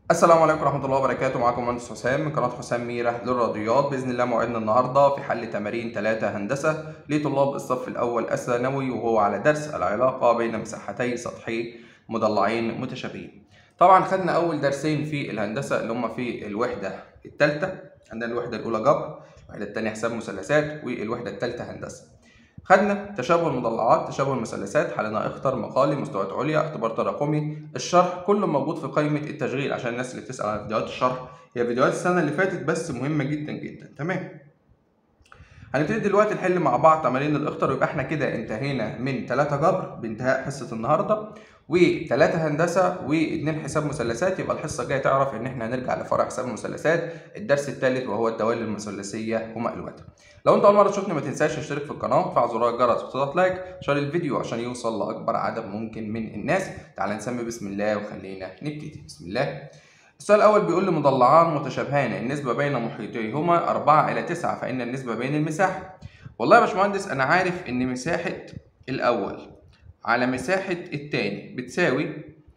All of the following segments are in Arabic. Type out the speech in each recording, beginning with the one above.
السلام عليكم ورحمة الله وبركاته. معاكم مهندس حسام من قناة حسام ميرة للرياضيات. بإذن الله موعدنا النهاردة في حل تمارين 3 هندسة لطلاب الصف الأول الثانوي، وهو على درس العلاقة بين مساحتي سطحي مضلعين متشابهين. طبعا خدنا أول درسين في الهندسة اللي هم في الوحدة الثالثة. عندنا الوحدة الأولى جبر، الوحدة الثانية حساب مثلثات، والوحدة الثالثة هندسة. خدنا تشابه المضلعات، تشابه المثلثات، حلنا اختر، مقالي، مستويات عليا، اختبار تراكمي، الشرح كله موجود في قائمة التشغيل عشان الناس اللي بتسأل عن فيديوهات الشرح. هي فيديوهات السنة اللي فاتت بس مهمة جدا جدا. تمام. هنبتدي دلوقتي نحل مع بعض تمارين الاختر، ويبقى احنا كده انتهينا من 3 جبر بانتهاء حصة النهارده، و3 هندسة و2 حساب مثلثات. يبقى الحصة الجاية تعرف ان احنا هنرجع لفرع حساب المثلثات، الدرس الثالث وهو الدوال المثلثية ومقلوباتها. لو انت اول مرة تشوفني ما تنساش تشترك في القناة وتفعل زرار الجرس وتضغط لايك عشان الفيديو عشان يوصل لاكبر عدد ممكن من الناس. تعال نسمي بسم الله وخلينا نبتدي. بسم الله. السؤال الأول بيقول لي مضلعان متشابهان النسبة بين محيطيهما 4:9، فإن النسبة بين المساحة. والله يا باشمهندس أنا عارف إن مساحة الأول على مساحة التاني بتساوي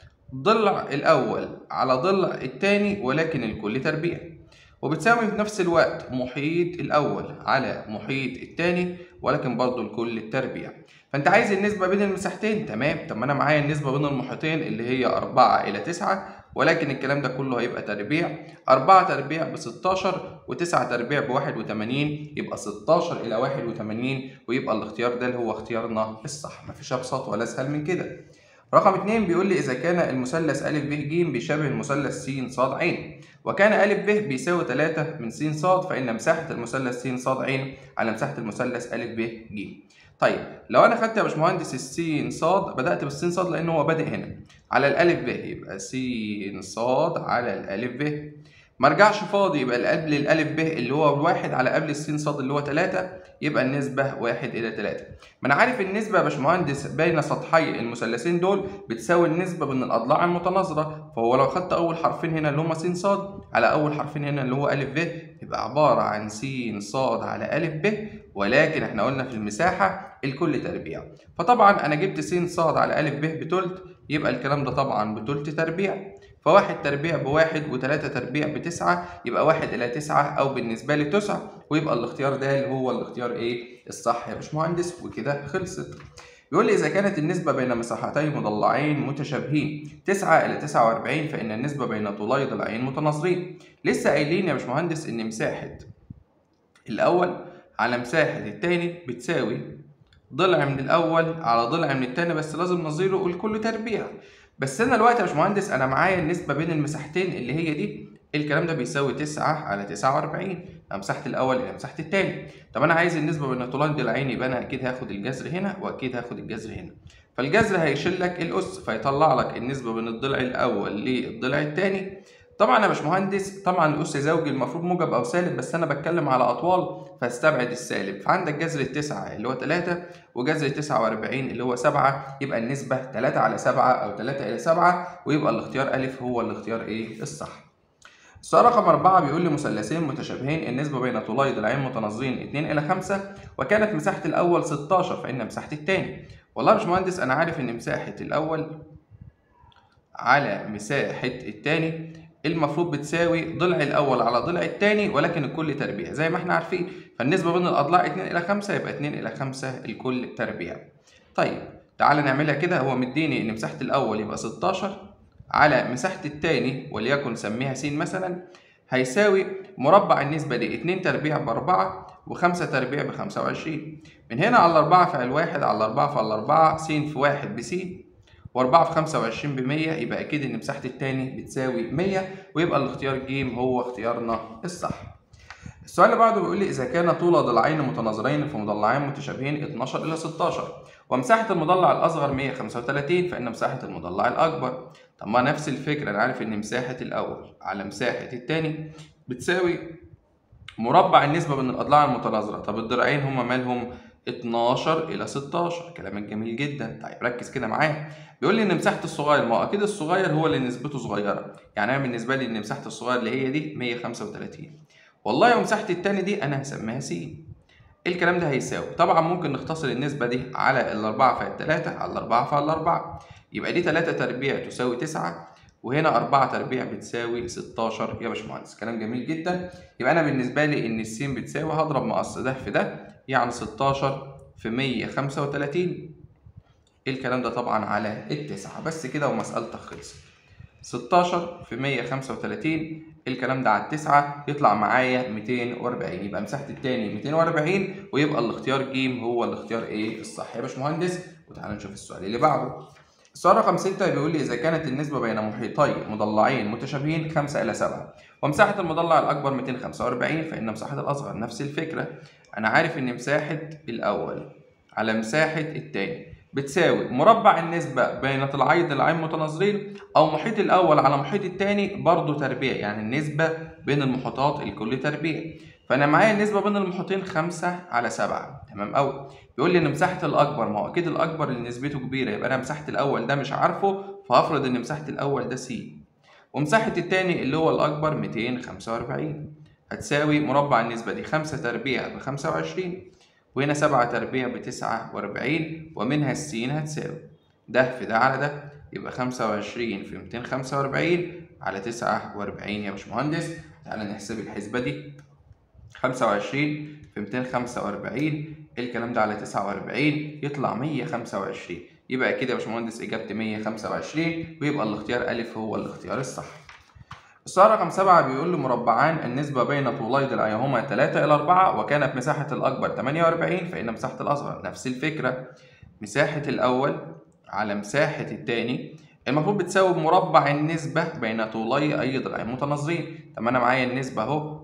ضلع الأول على ضلع التاني ولكن الكل تربيع، وبتساوي في نفس الوقت محيط الأول على محيط التاني ولكن برضه الكل التربيع. فأنت عايز النسبة بين المساحتين، تمام. طب ما أنا معايا النسبة بين المحيطين اللي هي 4:9، ولكن الكلام ده كله هيبقى تربيع. 4 تربيع ب16 و9 تربيع ب81، يبقى 16 إلى 81، ويبقى الاختيار ده اللي هو اختيارنا الصح. مفيش أبسط ولا أسهل من كده. رقم 2 بيقول لي إذا كان المثلث أ ب ج بيشابه المثلث س ص ع، وكان أ ب بيساوي 3 من س ص، فإن مساحة المثلث س ص ع على مساحة المثلث أ ب ج. طيب لو أنا خدت يا باشمهندس الس ص، بدأت بالس ص لأن هو بادئ هنا على الألف ب، يبقى س ص على الألف ب. ما ارجعش فاضي، يبقى قبل الألف ب اللي هو الواحد على قبل الس ص اللي هو 3، يبقى النسبة 1:3. ما أنا عارف النسبة يا باشمهندس بين سطحي المثلثين دول بتساوي النسبة بين الأضلاع المتناظرة، فهو لو خدت أول حرفين هنا اللي هما س ص على أول حرفين هنا اللي هو أ ب، يبقى عبارة عن س ص على أ ب، ولكن إحنا قلنا في المساحة الكل تربيع. فطبعا أنا جبت س ص على أ ب بتلت، يبقى الكلام ده طبعا بتلت تربيع. فواحد تربيع بواحد وتلاتة تربيع ب9، يبقى 1:9 أو بالنسبة لي 9، ويبقى الاختيار ده اللي هو الاختيار إيه؟ الصح يا باشمهندس. وكده خلصت. بيقول لي إذا كانت النسبة بين مساحتي مضلعين متشابهين 9:49، فإن النسبة بين طولي ضلعين متناظرين. لسه قايلين يا باشمهندس إن مساحة الأول على مساحة التاني بتساوي ضلع من الأول على ضلع من التاني، بس لازم نظيره والكل تربيع. بس أنا دلوقتي يا باشمهندس أنا معايا النسبة بين المساحتين اللي هي دي، الكلام ده بيساوي 9/49، مساحة الأول إلى مساحة التاني. طب أنا عايز النسبة بين طولي ضلعين، يبقى أنا أكيد هاخد الجذر هنا وأكيد هاخد الجذر هنا. فالجذر هيشيل لك الأس فيطلع لك النسبة بين الضلع الأول للضلع التاني. طبعا يا باشمهندس طبعا الأس زوجي المفروض موجب أو سالب، بس أنا بتكلم على أطوال فاستبعد السالب. فعندك جذر التسعة اللي هو 3 وجذر 49 اللي هو 7، يبقى النسبة 3/7 أو 3:7، ويبقى الاختيار أ هو الاختيار إيه؟ الصح. السؤال رقم 4 بيقول لي مثلثين متشابهين النسبة بين طولي ضلعين متناظرين 2:5، وكانت مساحة الأول 16، فإن مساحة الثاني. والله يا باشمهندس أنا عارف إن مساحة الأول على مساحة الثاني المفروض بتساوي ضلع الأول على ضلع الثاني ولكن الكل تربيع زي ما احنا عارفين. فالنسبة بين الأضلاع 2:5، يبقى 2:5 الكل تربيع. طيب تعالى نعملها كده. هو مديني إن مساحة الأول يبقى 16 على مساحة الثاني وليكن سميها س مثلا، هيساوي مربع النسبة دي 2 تربيع ب4 و5 تربيع ب25. من هنا على 4 فعل 1 على 4 فعل 4، س في 1 بس و4 في 25 ب100، يبقى أكيد إن مساحة التاني بتساوي 100، ويبقى الاختيار ج هو اختيارنا الصح. السؤال اللي بعده بيقول لي إذا كان طول ضلعين متناظرين في مضلعين متشابهين 12/16، ومساحة المضلع الأصغر 135، فإن مساحة المضلع الأكبر. طب ما نفس الفكرة، أنا عارف إن مساحة الأول على مساحة التاني بتساوي مربع النسبة بين الأضلاع المتناظرة. طب الضلعين هما مالهم؟ 12/16. كلامك جميل جدا. طيب ركز كده معايا. بيقول لي ان مساحه الصغير، ما هو اكيد الصغير هو اللي نسبته صغيره، يعني انا بالنسبه لي ان مساحه الصغير اللي هي دي 135. والله ومساحه التاني دي انا هسميها س. الكلام ده هيساوي، طبعا ممكن نختصر النسبه دي على ال4 فال 3 على 4 فال 4، يبقى دي 3 تربيع تساوي 9، وهنا 4 تربيع بتساوي 16 يا باشمهندس. كلام جميل جدا. يبقى أنا بالنسبة لي إن الس بتساوي، هضرب مقص ده في ده، يعني 16 في 135. الكلام ده طبعا على التسعة. بس كده ومسألتك خلصت. 16 في 135، الكلام ده على التسعة يطلع معايا 240. يبقى مساحة التاني 240، ويبقى الاختيار ج هو الاختيار ايه الصح يا باشمهندس. وتعالى نشوف السؤال اللي بعده. السؤال رقم 6 بيقول لي إذا كانت النسبة بين محيطي مضلعين متشابهين 5/7، ومساحة المضلع الأكبر 245، فإن مساحة الأصغر. نفس الفكرة، أنا عارف إن مساحة الأول على مساحة التاني بتساوي مربع النسبة بين ضلعي ضلعين متناظرين، أو محيط الأول على محيط التاني برضه تربيع، يعني النسبة بين المحيطات الكل تربيع. فأنا معايا النسبة بين المحيطين 5/7. تمام أوي. بيقول لي إن مساحة الأكبر، ما هو أكيد الأكبر اللي نسبته كبيرة، يبقى أنا مساحة الأول ده مش عارفه، فهفرض إن مساحة الأول ده س، ومساحة التاني اللي هو الأكبر 245 هتساوي مربع النسبة دي 5 تربيع ب25، وهنا 7 تربيع ب49، ومنها السين هتساوي ده في ده على ده، يبقى 25 في 245 على 49 يا باشمهندس. تعالى نحسب الحسبة دي. 25 في 245، الكلام ده على 49 يطلع 125. يبقى كده يا باشمهندس إجابتي 125، ويبقى الاختيار أ هو الاختيار الصح. السؤال رقم 7 بيقول لي مربعان النسبة بين طولي ضلعيهما 3/4، وكانت مساحة الأكبر 48، فإن مساحة الأصغر. نفس الفكرة، مساحة الأول على مساحة التاني المفروض بتساوي مربع النسبة بين طولي أي ضلعين متناظرين. طب أنا معايا النسبة أهو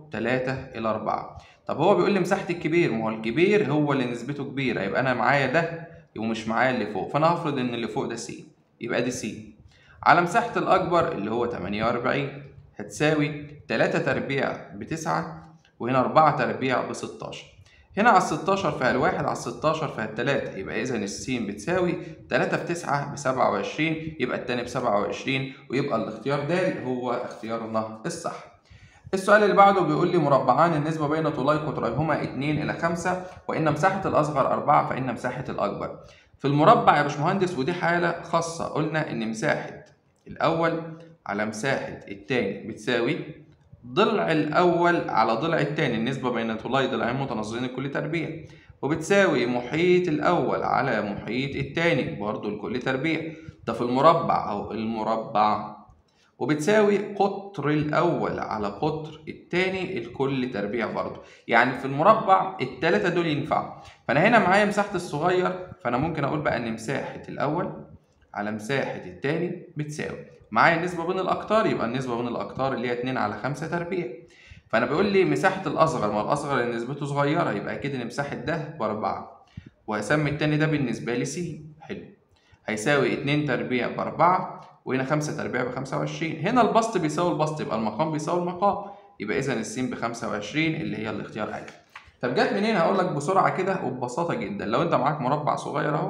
3/4. طب هو بيقول لي مساحة الكبير، ما هو الكبير هو اللي نسبته كبيرة، يبقى أنا معايا ده ومش معايا اللي فوق، فأنا هفرض إن اللي فوق ده س، يبقى دي س على مساحة الأكبر اللي هو 48 هتساوي 3 تربيع ب9، وهنا 4 تربيع ب16. هنا على 16 فيها الواحد، على 16 فيها التلاتة، يبقى إذا السين بتساوي 3 في 9 ب27، يبقى التاني ب27، ويبقى الاختيار د هو اختيارنا الصح. السؤال اللي بعده بيقول لي مربعان النسبة بين طولي قطريهما 2/5، وإن مساحة الأصغر 4، فإن مساحة الأكبر. في المربع يا باشمهندس، ودي حالة خاصة، قلنا إن مساحة الأول على مساحة التاني بتساوي ضلع الأول على ضلع التاني، النسبة بين طولي ضلعين متناظرين الكل تربيع، وبتساوي محيط الأول على محيط التاني برضو الكل تربيع. ده في المربع أو المربع، وبتساوي قطر الأول على قطر التاني الكل تربيع برضو. يعني في المربع التلاتة دول ينفعوا. فأنا هنا معايا مساحة الصغير، فأنا ممكن أقول بقى إن مساحة الأول على مساحة التاني بتساوي، معايا النسبة بين الأقطار، يبقى النسبة بين الأقطار اللي هي 2/5 تربيع. فأنا بيقول لي مساحة الأصغر، ما الأصغر اللي نسبته صغيرة، يبقى أكيد إن مساحة ده ب4، وهسمي التاني ده بالنسبة لي س. حلو. هيساوي 2 تربيع ب4، وهنا 5 تربيع ب25. هنا البسط بيساوي البسط، يبقى المقام بيساوي المقام، يبقى إذا الس ب25 اللي هي الاختيار أ. طب جت منين؟ هقول لك بسرعة كده وببساطة جدا. لو أنت معاك مربع صغير أهو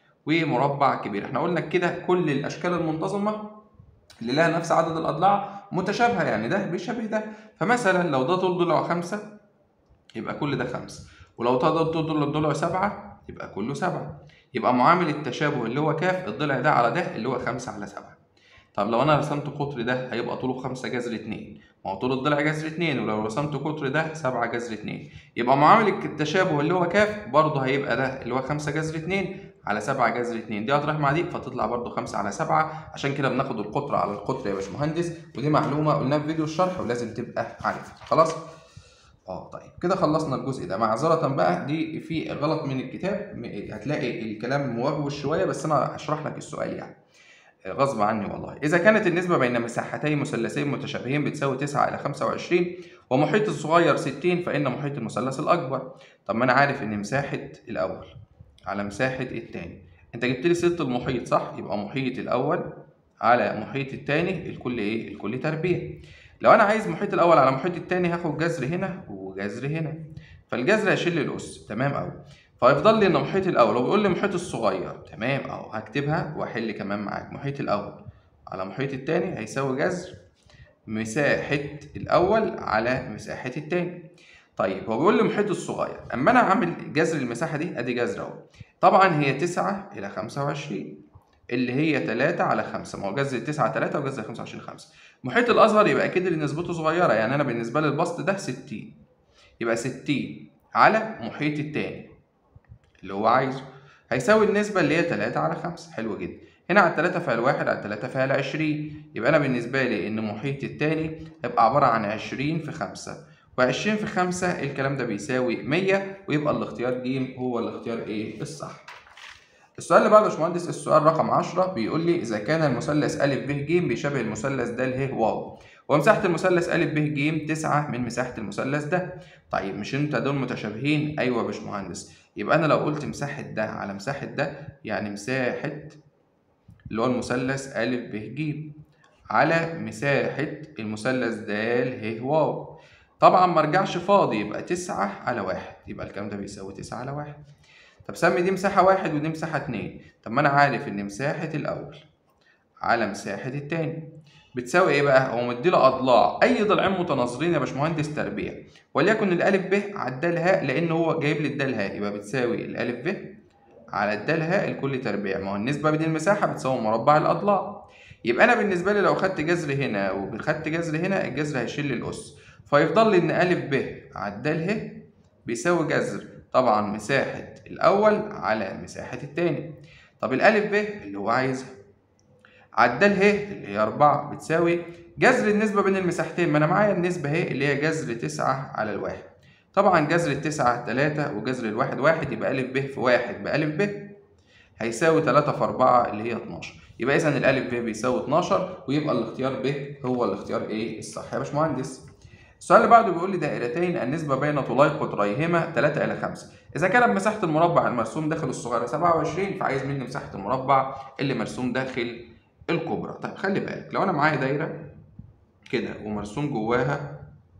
ومربع كبير، احنا قلنا كده كل الاشكال المنتظمه اللي لها نفس عدد الاضلاع متشابهه، يعني ده بيشبه ده. فمثلا لو ده طول ضلعه 5 يبقى كل ده 5، ولو ده طول ضلعه 7 يبقى كله 7. يبقى معامل التشابه اللي هو ك، الضلع ده على ده اللي هو 5/7. طب لو انا رسمت قطر ده هيبقى طوله 5 جذر 2، ما هو طول الضلع جذر 2، ولو رسمت قطر ده 7 جذر 2، يبقى معامل التشابه اللي هو ك برضه هيبقى ده اللي هو 5 جذر 2 على 7 جذر 2، دي هتروح مع دي فتطلع برضه 5/7. عشان كده بناخد القطر على القطر يا باشمهندس، ودي معلومه قلناها في فيديو الشرح ولازم تبقى عارفها. خلاص؟ طيب كده خلصنا الجزء ده. معذرة بقى دي في غلط من الكتاب، هتلاقي الكلام موغوش شوية، بس أنا هشرح لك السؤال يعني غصب عني والله. إذا كانت النسبة بين مساحتي مثلثين متشابهين بتساوي 9/25، ومحيط الصغير 60، فإن محيط المثلث الأكبر. طب ما أنا عارف إن مساحة الأول على مساحة التاني، أنت جبت لي ست المحيط صح؟ يبقى محيط الأول على محيط التاني الكل إيه؟ الكل تربيع. لو أنا عايز محيط الأول على محيط التاني هاخد جذر هنا وجذر هنا، فالجذر هيشيل لي الأس. تمام أوي. فيفضل لي ان محيط الاول، هو بيقول لي محيط الصغير، تمام اهو هكتبها واحل كمان معاك. محيط الاول على محيط التاني هيساوي جذر مساحة الاول على مساحة التاني. طيب هو بيقول لي محيط الصغير، اما انا اعمل جذر المساحة دي ادي جذر اهو، طبعا هي 9/25، اللي هي 3 على 5. ما هو جذر 9 3 وجذر 25 5. المحيط الأصغر يبقى أكيد اللي نسبته صغيرة، يعني أنا بالنسبة لي البسط ده 60، يبقى 60 على محيط التاني اللي هو عايزه هيساوي النسبة اللي هي 3 على 5. حلو جدا. هنا على 3 فيها الواحد، على 3 فيها ال20، يبقى أنا بالنسبة لي إن محيط التاني هيبقى عبارة عن 20 في 5، و20 في 5 الكلام ده بيساوي 100، ويبقى الاختيار ج هو الاختيار إيه الصح. السؤال اللي بعده يا باشمهندس السؤال رقم 10 بيقول لي إذا كان المثلث أ ب ج بيشابه المثلث د ه واو، ومساحة المثلث أ ب ج 9 من مساحة المثلث ده. طيب مش أنت دول متشابهين؟ أيوه يا باشمهندس. يبقى أنا لو قلت مساحة ده على مساحة ده يعني مساحة اللي هو المثلث أ ب ج على مساحة المثلث د ه واو. طبعا ما ارجعش فاضي، يبقى 9 على 1، يبقى الكلام ده بيساوي 9 على 1. طب سمي دي مساحة 1 ودي مساحة 2. طب ما أنا عارف إن مساحة الأول على مساحة التاني بتساوي إيه بقى؟ هو مديله أضلاع، أي ضلعين متناظرين يا باشمهندس تربيع، وليكن الألف ب على الدال ه، لأن هو جايب لي الدال ه، يبقى بتساوي الألف ب على الدال ه الكل تربيع. ما هو النسبة بين المساحة بتساوي مربع الأضلاع. يبقى أنا بالنسبة لي لو خدت جذر هنا وخدت جذر هنا، الجذر هيشيل لي الأس، فيفضل لي إن ألف ب على الدال ه بيساوي جذر طبعا مساحة الأول على مساحة التاني. طب الألف ب اللي هو عايزها على الدال ه اللي هي 4 بتساوي جذر النسبة بين المساحتين. ما أنا معايا النسبة ه اللي هي جذر 9 على الواحد. طبعا جذر 9 3 وجذر الواحد 1، يبقى ألف ب في 1 بألف ب هيساوي 3 في 4 اللي هي 12. يبقى إذا الألف ب بيساوي 12، ويبقى الاختيار ب هو الاختيار إيه الصح يا باشمهندس. السؤال اللي بعده بيقول لي دائرتين النسبة بين طولي قطريهما 3 إلى 5. إذا كانت مساحة المربع المرسوم داخل الصغيرة 27، فعايز مني مساحة المربع اللي مرسوم داخل الكبرى. طيب خلي بالك، لو أنا معايا دايرة كده ومرسوم جواها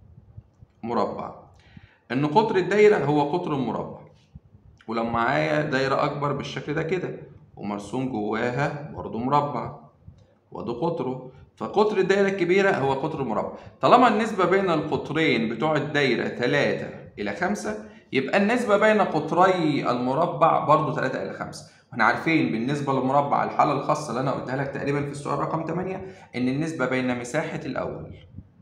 مربع، إن قطر الدايرة هو قطر المربع. ولو معايا دايرة أكبر بالشكل ده كده ومرسوم جواها برضه مربع وده قطره، فقطر الدايرة الكبيرة هو قطر المربع. طالما النسبة بين القطرين بتوع الدايرة 3 إلى 5، يبقى النسبة بين قطري المربع برضه 3 إلى 5. واحنا عارفين بالنسبة للمربع الحالة الخاصة اللي أنا قلتها لك تقريبا في السؤال رقم 8 إن النسبة بين مساحة الأول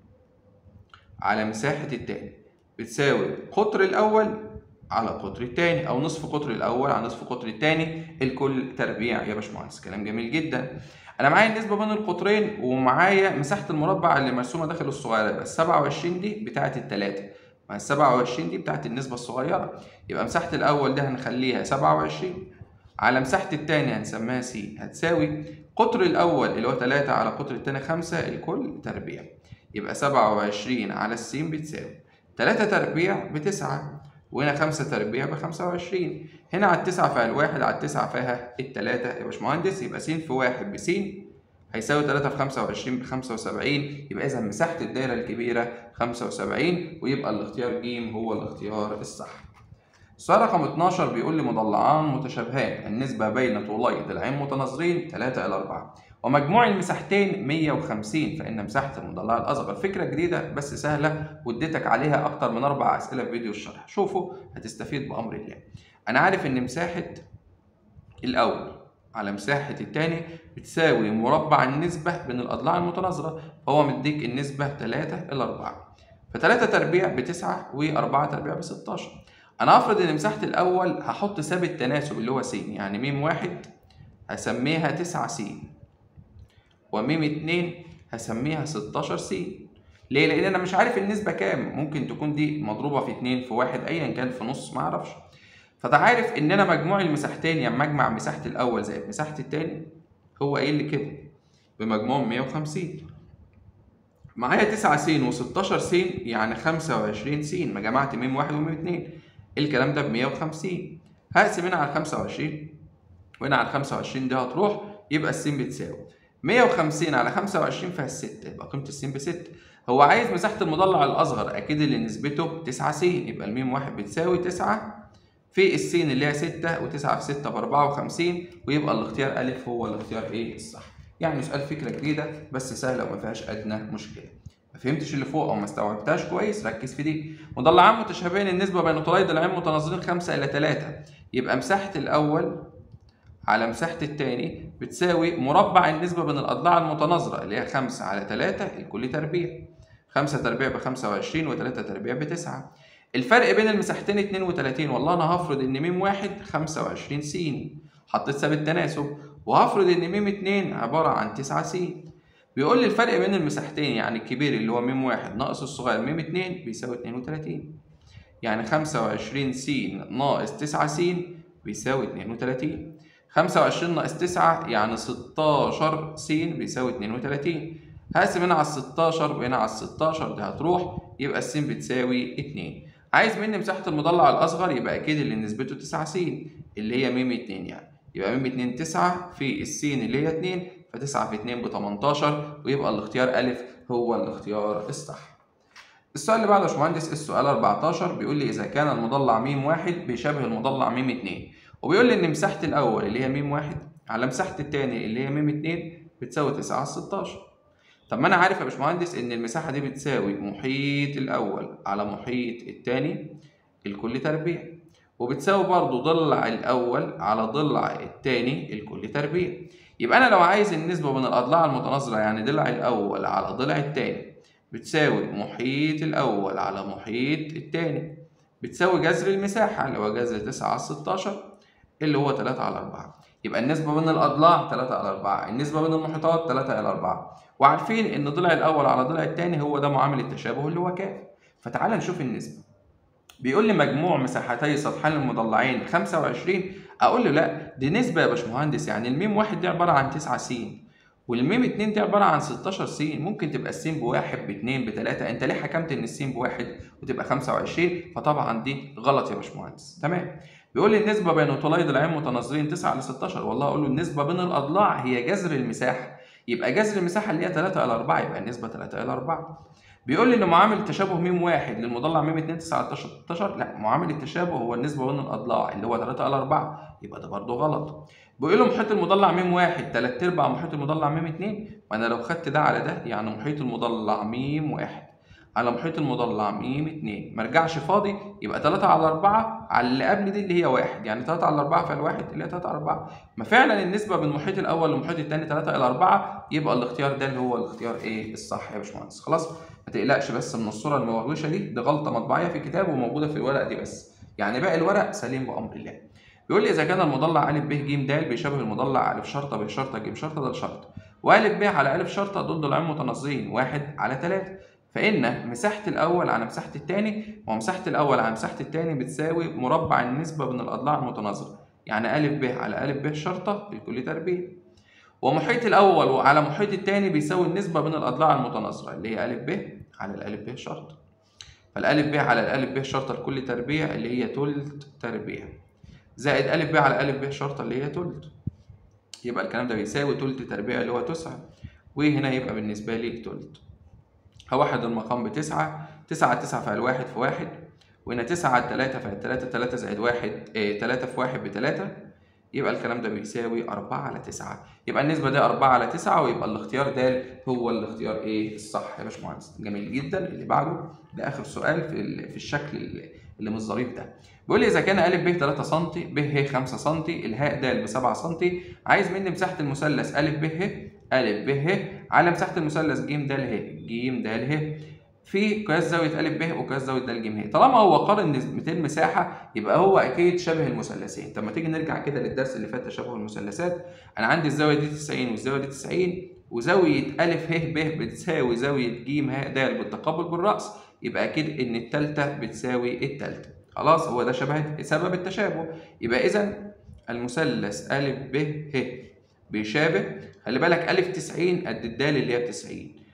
على مساحة التاني بتساوي قطر الأول على قطر التاني، أو نصف قطر الأول على نصف قطر التاني الكل تربيع يا باشمهندس. كلام جميل جدا. أنا معايا النسبة بين القطرين ومعايا مساحة المربع اللي مرسومة داخل الصغيرة، بس 27 دي بتاعة التلاتة، مع ال 27 دي بتاعة النسبة الصغيرة. يبقى مساحة الأول ده هنخليها 27 على مساحة التاني هنسميها س، هتساوي قطر الأول اللي هو 3 على قطر التاني 5 الكل تربيع. يبقى 27 على الس بتساوي 3 تربيع ب9، وهنا 5 تربيع ب25. هنا على التسعة فيها الواحد، على التسعة فيها التلاتة يا باشمهندس. يبقى س في 1 بس هيساوي 3 في 25 ب75. يبقى إذا مساحة الدايرة الكبيرة 75، ويبقى الاختيار ج هو الاختيار الصح. السؤال رقم 12 بيقول لي مضلعان متشابهان النسبة بين طولي ضلعين متناظرين 3 إلى 4، ومجموع المساحتين 150، فإن مساحة المضلع الأصغر. فكرة جديدة بس سهلة، واديتك عليها أكتر من 4 أسئلة في فيديو الشرح، شوفوا هتستفيد بأمر الله. أنا عارف إن مساحة الأول على مساحة التاني بتساوي مربع النسبة بين الأضلاع المتناظرة، فهو مديك النسبة 3 إلى 4، ف3 تربيع ب9 و4 تربيع ب16. أنا هفرض إن مساحة الأول هحط ثابت تناسب اللي هو س، يعني م 1 هسميها 9 س، وميم 2 هسميها 16 س. ليه؟ لأن أنا مش عارف النسبة كام، ممكن تكون دي مضروبة في 2 في 1 أيا كان في نص معرفش. فتعرف إن أنا مجموع المساحتين يعني مجمع مساحة الأول زائد مساحة التاني هو قايل لي كده بمجموع 150. معايا 9 س و16 س يعني 25 س، ما جمعت م 1 وم 2 الكلام ده ب 150. هقسم هنا على 25 وهنا على 25 دي هتروح، يبقى الس بتساوي 150 على 25 فيها 6، يبقى قيمة الس ب 6. هو عايز مساحة المضلع الأصغر أكيد اللي نسبته 9 س، يبقى الميم 1 بتساوي 9 في السين اللي هي 6، و9 في 6 ب 54، ويبقى الاختيار أ هو الاختيار إيه الصح. يعني سؤال فكرة جديدة بس سهلة وما فيهاش أدنى مشكلة. ما فهمتش اللي فوق أو ما استوعبتهاش كويس ركز في دي. مضلعان متشابهين النسبة بين طولي ضلعين متناظرين 5 إلى 3، يبقى مساحة الأول على مساحة التاني بتساوي مربع النسبة بين الأضلاع المتناظرة اللي هي 5 على 3 الكل تربيع. 5 تربيع ب25 و3 تربيع ب9. الفرق بين المساحتين 32. والله أنا هفرض إن م واحد 25 س، حطيت ثابت تناسب، وهفرض إن م 2 عبارة عن 9 س. بيقول لي الفرق بين المساحتين يعني الكبير اللي هو م واحد ناقص الصغير م 2 بيساوي 32. يعني 25 س ناقص 9 س بيساوي 32. 25 ناقص 9 يعني 16 س بيساوي 32. هقسم هنا على 16 وهنا على 16 دي هتروح، يبقى الس بتساوي 2. عايز مني مساحة المضلع الأصغر، يبقى أكيد اللي نسبته 9 س اللي هي م 2 يعني. يبقى م 2 9 في السين اللي هي 2، ف9 في 2 ب 18، ويبقى الاختيار أ هو الاختيار الصح. السؤال اللي بعده يا باشمهندس السؤال 14 بيقول لي إذا كان المضلع م واحد بيشابه المضلع م 2، وبيقول لي إن مساحة الأول اللي هي م واحد على مساحة التاني اللي هي م 2 بتساوي 9 على 16. طب ما أنا عارف يا باشمهندس إن المساحة دي بتساوي محيط الأول على محيط التاني الكل تربيع، وبتساوي برضه ضلع الأول على ضلع التاني الكل تربيع. يبقى أنا لو عايز النسبة بين الأضلاع المتناظرة يعني ضلع الأول على ضلع التاني بتساوي محيط الأول على محيط التاني بتساوي جذر المساحة اللي هو جذر 9 على 16 اللي هو 3 على 4. يبقى النسبة بين الأضلاع 3 على 4، النسبة بين المحيطات 3 إلى 4. وعارفين إن ضلع الأول على ضلع التاني هو ده معامل التشابه اللي هو كاف. فتعال نشوف النسبة. بيقول لي مجموع مساحتي سطحين المضلعين 25. أقول له لا دي نسبة يا باشمهندس، يعني الميم واحد دي عبارة عن 9 س والميم 2 دي عبارة عن 16 س. ممكن تبقى السين بواحد باتنين بتلاتة، انت ليه حكمت ان السين بواحد وتبقى 25؟ فطبعا دي غلط يا باشمهندس. تمام. بيقول لي النسبة بين طولي ضلعين متناظرين 9 ل 16. والله اقول له النسبة بين الأضلاع هي جذر المساحة، يبقى جذر المساحة اللي هي 3 إلى 4، يبقى النسبة 3 إلى 4. بيقول لي ان معامل تشابه م واحد للمضلع م 2 9 على 16. لا، معامل التشابه هو النسبة بين الأضلاع اللي هو 3 إلى 4، يبقى ده برضه غلط. بيقول له محيط المضلع م واحد 3/4 محيط المضلع م 2، وانا لو خدت ده على ده يعني محيط المضلع م واحد على محيط المضلع م 2 ما رجعش فاضي، يبقى 3 على 4 على اللي قبل دي اللي هي 1، يعني 3 على 4 في الواحد اللي هي 3 على 4. ما فعلا النسبة بين المحيط الأول والمحيط الثاني 3 إلى 4، يبقى الاختيار ده اللي هو الاختيار ايه الصح يا باشمهندس. خلاص ما تقلقش بس من الصورة الموهوشة دي غلطة مطبعية في كتاب وموجودة في الورق دي بس، يعني باقي الورق سليم بأمر الله. بيقول لي إذا كان المضلع أ ب ج د بيشابه المضلع أ شرطة ب شرطة ج شرطة د شرطة، وأ ب على أ شرطة دول ضلعين متناظرين 1 على 3، فإن مساحة الأول على مساحة الثاني ومساحة الأول على مساحة الثاني بتساوي مربع النسبة بين الأضلاع المتناظرة، يعني أ ب على أ ب شرطة الكل تربيع. ومحيط الأول على محيط الثاني بيساوي النسبة بين الأضلاع المتناظرة اللي هي أ ب على الأ ب شرطة. فالأ ب على الأ ب شرطة الكل تربيع اللي هي تلت تربيع، زائد أ ب على أ ب شرطة اللي هي تلت، يبقى الكلام ده بيساوي تلت تربيع اللي هو 9، وهنا يبقى بالنسبة لي تلت. هوحد المقام ب9، 9 على 9 فعل 1 في 1، وهنا 9 على 3 فعل 3، 3 زائد 1 3 في 1 ب3، يبقى الكلام ده بيساوي 4 على 9. يبقى النسبة دي 4 على 9، ويبقى الاختيار د هو الاختيار ايه الصح يا باشمهندس. جميل جدا. اللي بعده ده آخر سؤال في الشكل اللي مش ظريف ده. بيقول لي إذا كان أ ب 3 سم ب ه 5 سم الهاء د ب 7 سم، عايز مني مساحة المثلث أ ب ه أ ب ه على مساحة المثلث ج د ه ج د ه في قياس زاوية أ ب وقياس زاوية د ج ه. طالما هو قارن نسبتين مساحة يبقى هو أكيد شبه المثلثين. طب ما تيجي نرجع كده للدرس اللي فات تشابه المثلثات. أنا عندي الزاوية دي 90 والزاوية دي 90، وزاوية أ ه ب بتساوي زاوية ج ه د بالتقابل بالرأس، يبقى أكيد إن التالتة بتساوي التالتة. خلاص هو ده سبب التشابه. يبقى إذا المثلث أ ب ه بيشابه، خلي بالك أ 90 قد الدال اللي هي 90،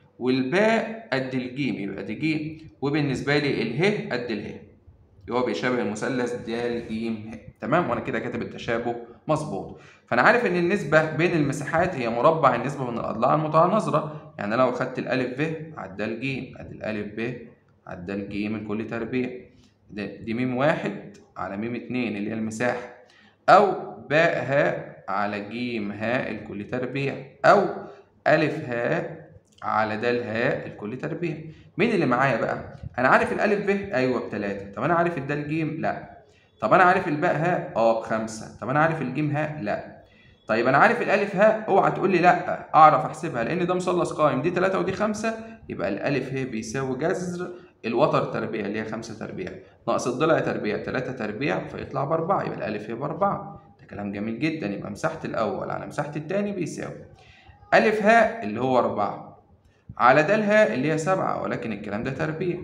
والباء قد الجيم يبقى دي ج، وبالنسبة لي اله قد اله، هو بيشابه المثلث د ج ه. تمام. وانا كده كاتب التشابه مظبوط. فانا عارف ان النسبة بين المساحات هي مربع النسبة بين الاضلاع المتناظرة، يعني لو خدت الالف ب على الدال ج ادي الالف ب على الدال ج من كل تربيع، دي م واحد على م 2 اللي هي المساحة، او باء ه على ج ه الكل تربيع، او الف ه على د ه الكل تربيع. مين اللي معايا بقى؟ انا عارف الالف ب ايوه ب3، طب انا عارف الدال ج لا، طب انا عارف الباء ه ب5، طب انا عارف الجيم ه لا. طيب انا عارف الالف هاء، اوعى تقول لي لا، اعرف احسبها لان ده مثلث قائم، دي 3 ودي 5، يبقى الالف ه بيساوي جذر الوتر تربيع اللي هي 5 تربيع ناقص الضلع تربيع 3 تربيع فيطلع ب4، يبقى الالف ه ب4. ده كلام جميل جدا. يبقى مساحة الاول على مساحة الثاني بيساوي الف هاء اللي هو 4 على د هاء اللي هي 7، ولكن الكلام ده تربيع.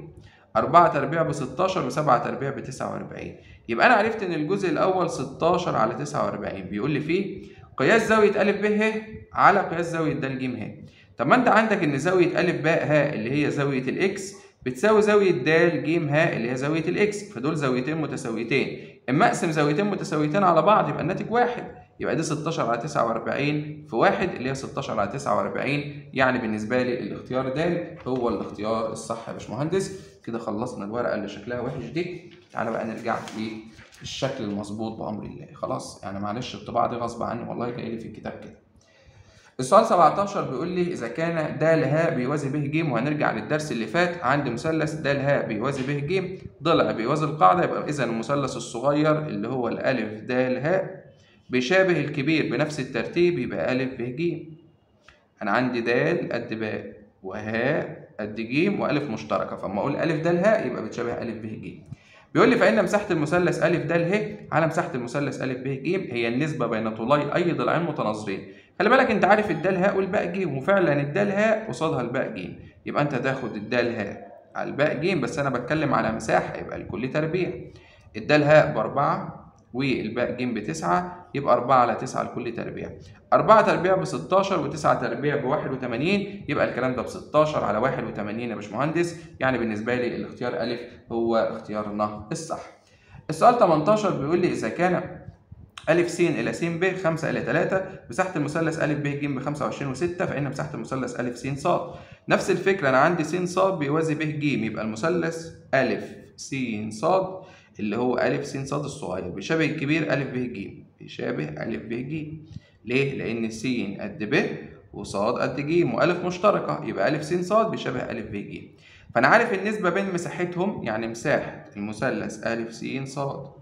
4 تربيع ب16 و7 تربيع ب49. يبقى أنا عرفت إن الجزء الأول 16 على 49 بيقول لي فيه قياس زاوية أ ب ه على قياس زاوية د ج ه. طب ما أنت عندك إن زاوية أ ب ه اللي هي زاوية الإكس بتساوي زاوية د ج ه اللي هي زاوية الإكس، فدول زاويتين متساويتين. إما أقسم زاويتين متساويتين على بعض يبقى الناتج واحد. يبقى دي 16 على 49 في 1 اللي هي 16 على 49، يعني بالنسبة لي الاختيار د هو الاختيار الصح يا باشمهندس. كده خلصنا الورقة اللي شكلها وحش دي. تعالى بقى نرجع للشكل المظبوط بأمر الله. خلاص يعني معلش الطباعة دي غصب عني والله، جاي لي في الكتاب كده. السؤال 17 بيقول لي إذا كان د ه بيوازي ب ج، وهنرجع للدرس اللي فات، عندي مثلث د ه بيوازي ب ج، ضلع بيوازي القاعدة، يبقى إذا المثلث الصغير اللي هو الألف د ه بيشابه الكبير بنفس الترتيب، يبقى أ ب ج. أنا عندي د قد ب وهاء قد ج وألف مشتركة، فأما أقول أ د ه يبقى بتشابه أ ب ج. بيقول لي فإن مساحة المثلث أ د ه على مساحة المثلث أ ب ج هي النسبة بين طولي أي ضلعين متناظرين. خلي بالك أنت عارف الد ه والباء ج، وفعلا الد ه قصادها الباء ج، يبقى أنت تاخد الد ه على الباء ج، بس أنا بتكلم على مساحة يبقى الكل تربيع. الد ه ب4 والباء ج ب9، يبقى 4 على 9 الكل تربيع. 4 تربيع ب16 و9 تربيع ب81، يبقى الكلام ده ب16 على 81 يا باشمهندس. يعني بالنسبة لي الاختيار أ هو اختيارنا الصح. السؤال 18 بيقول لي إذا كان أ س إلى س ب 5 إلى 3 مساحة المثلث أ ب ج ب 25 و6، فإن مساحة المثلث أ س ص. نفس الفكرة، أنا عندي س ص بيوازي ب ج، يبقى المثلث أ س ص اللي هو أ س ص الصغير بيشابه الكبير أ ب ج، بيشابه أ ب ج. ليه؟ لأن س قد ب وصاد قد ج وألف مشتركة، يبقى أ س ص بيشابه أ ب ج. فأنا عارف النسبة بين مساحتهم، يعني مساحة المثلث أ س ص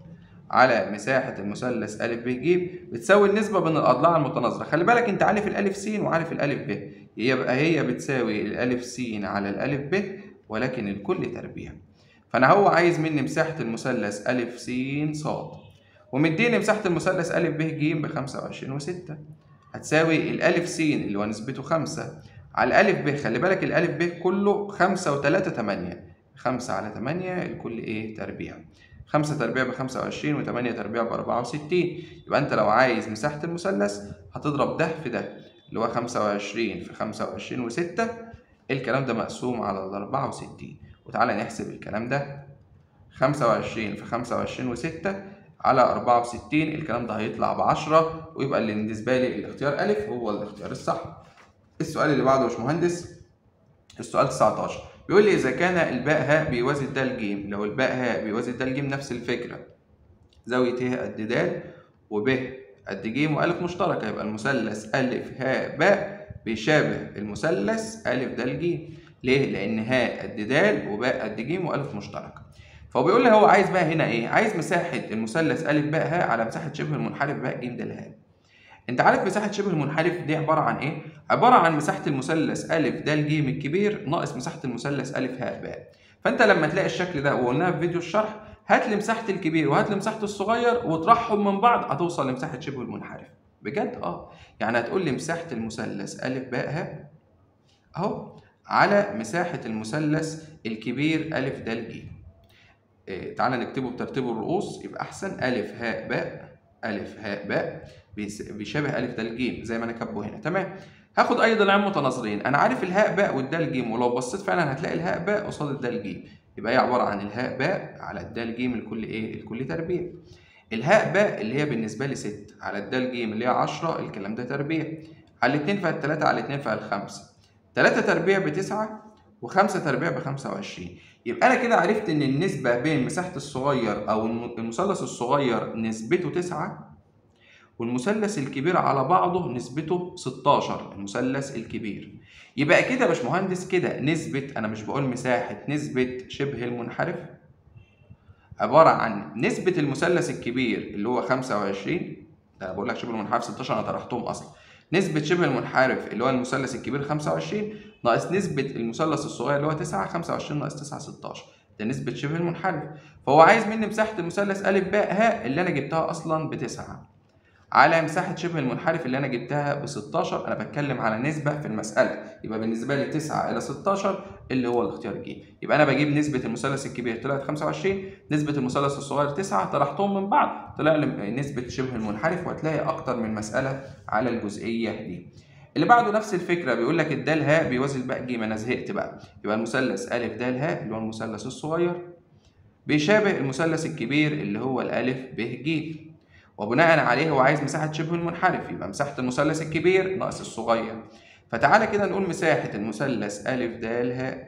على مساحة المثلث أ ب ج بتساوي النسبة بين الأضلاع المتناظرة. خلي بالك أنت عارف الألف س وعارف الألف ب، يبقى هي بتساوي الألف س على الألف ب، ولكن الكل تربيع. فأنا هو عايز مني مساحة المثلث أ س ص، ومديني مساحة المثلث أ ب ج ب 25 و6، هتساوي الألف س اللي هو نسبته 5 على الألف ب. خلي بالك الألف ب كله 5 و3 8، 5 على 8 الكل إيه؟ تربيع. 5 تربيع ب 25 و8 تربيع ب 64، يبقى أنت لو عايز مساحة المثلث هتضرب ده في ده اللي هو 25 في 25 و6، الكلام ده مقسوم على ال 64. وتعالى نحسب الكلام ده، 25 في 25 و6 على 64، الكلام ده هيطلع ب10، ويبقى اللي بالنسبة لي الاختيار أ هو الاختيار الصح. السؤال اللي بعده يا باشمهندس السؤال 19 بيقول لي إذا كان الباء ه بيوازي د ج، لو الباء ه بيوازي د ج نفس الفكرة، زاوية ه قد د وب قد ج وألف مشتركة، يبقى المثلث أ ه باء بيشابه المثلث أ د ج. ليه؟ لأن ه قد د وباء قد ج وألف مشتركة. فهو بيقول لي هو عايز بقى هنا إيه؟ عايز مساحة المثلث أ ب ه على مساحة شبه المنحرف باء ج د ه. أنت عارف مساحة شبه المنحرف دي عبارة عن إيه؟ عبارة عن مساحة المثلث أ د ج الكبير ناقص مساحة المثلث أ ه باء. فأنت لما تلاقي الشكل ده وقلناها في فيديو الشرح، هات لي مساحة الكبير وهات لي مساحة الصغير واطرحهم من بعض هتوصل لمساحة شبه المنحرف. بجد يعني هتقول لي مساحة المثلث أ ب ه أهو على مساحة المثلث الكبير أ د ج. تعالى نكتبه بترتيب الرؤوس يبقى أحسن. أ ه باء أ ه باء بيشابه أ د ج زي ما أنا كاتبه هنا. تمام. هاخد أي ضلعين متناظرين، أنا عارف الهاء باء والدال ج، ولو بصيت فعلا هتلاقي الهاء باء قصاد الدال ج، يبقى هي عبارة عن الهاء باء على الدال ج الكل إيه؟ الكل تربيع. الهاء باء اللي هي بالنسبة لي 6 على الدال ج اللي هي 10، الكلام ده تربيع. على الاتنين فيها ال3 على الاتنين فيها ال5، 3 تربيع ب9 و5 تربيع ب25. يبقى أنا كده عرفت إن النسبة بين مساحة الصغير أو المثلث الصغير نسبته 9 والمثلث الكبير على بعضه نسبته 16، المثلث الكبير. يبقى كده يا باشمهندس كده نسبة، أنا مش بقول مساحة، نسبة شبه المنحرف عبارة عن نسبة المثلث الكبير اللي هو 25 ده انا بقول لك شبه المنحرف 16 انا طرحتهم اصلا. نسبة شبه المنحرف اللي هو المثلث الكبير 25 ناقص نسبة المثلث الصغير اللي هو 9، 25 ناقص 9 16. ده نسبة شبه المنحرف. فهو عايز مني مساحة المثلث أ ب ه اللي أنا جبتها أصلا ب9 على مساحة شبه المنحرف اللي أنا جبتها ب16. أنا بتكلم على نسبة في المسألة، يبقى بالنسبة لي 9 إلى 16 اللي هو الاختيار ج. يبقى أنا بجيب نسبة المثلث الكبير طلعت 25، نسبة المثلث الصغير 9، طرحتهم من بعض طلع لي نسبة شبه المنحرف، وهتلاقي أكتر من مسألة على الجزئية دي. اللي بعده نفس الفكرة، بيقول لك الدال ه بيوازي الباء ج. أنا زهقت بقى. يبقى المثلث أ د ه اللي هو المثلث الصغير بيشابه المثلث الكبير اللي هو الألف ب ج، وبناء عليه هو عايز مساحة شبه المنحرف، يبقى مساحة المثلث الكبير ناقص الصغير. فتعالى كده نقول مساحة المثلث أ د ه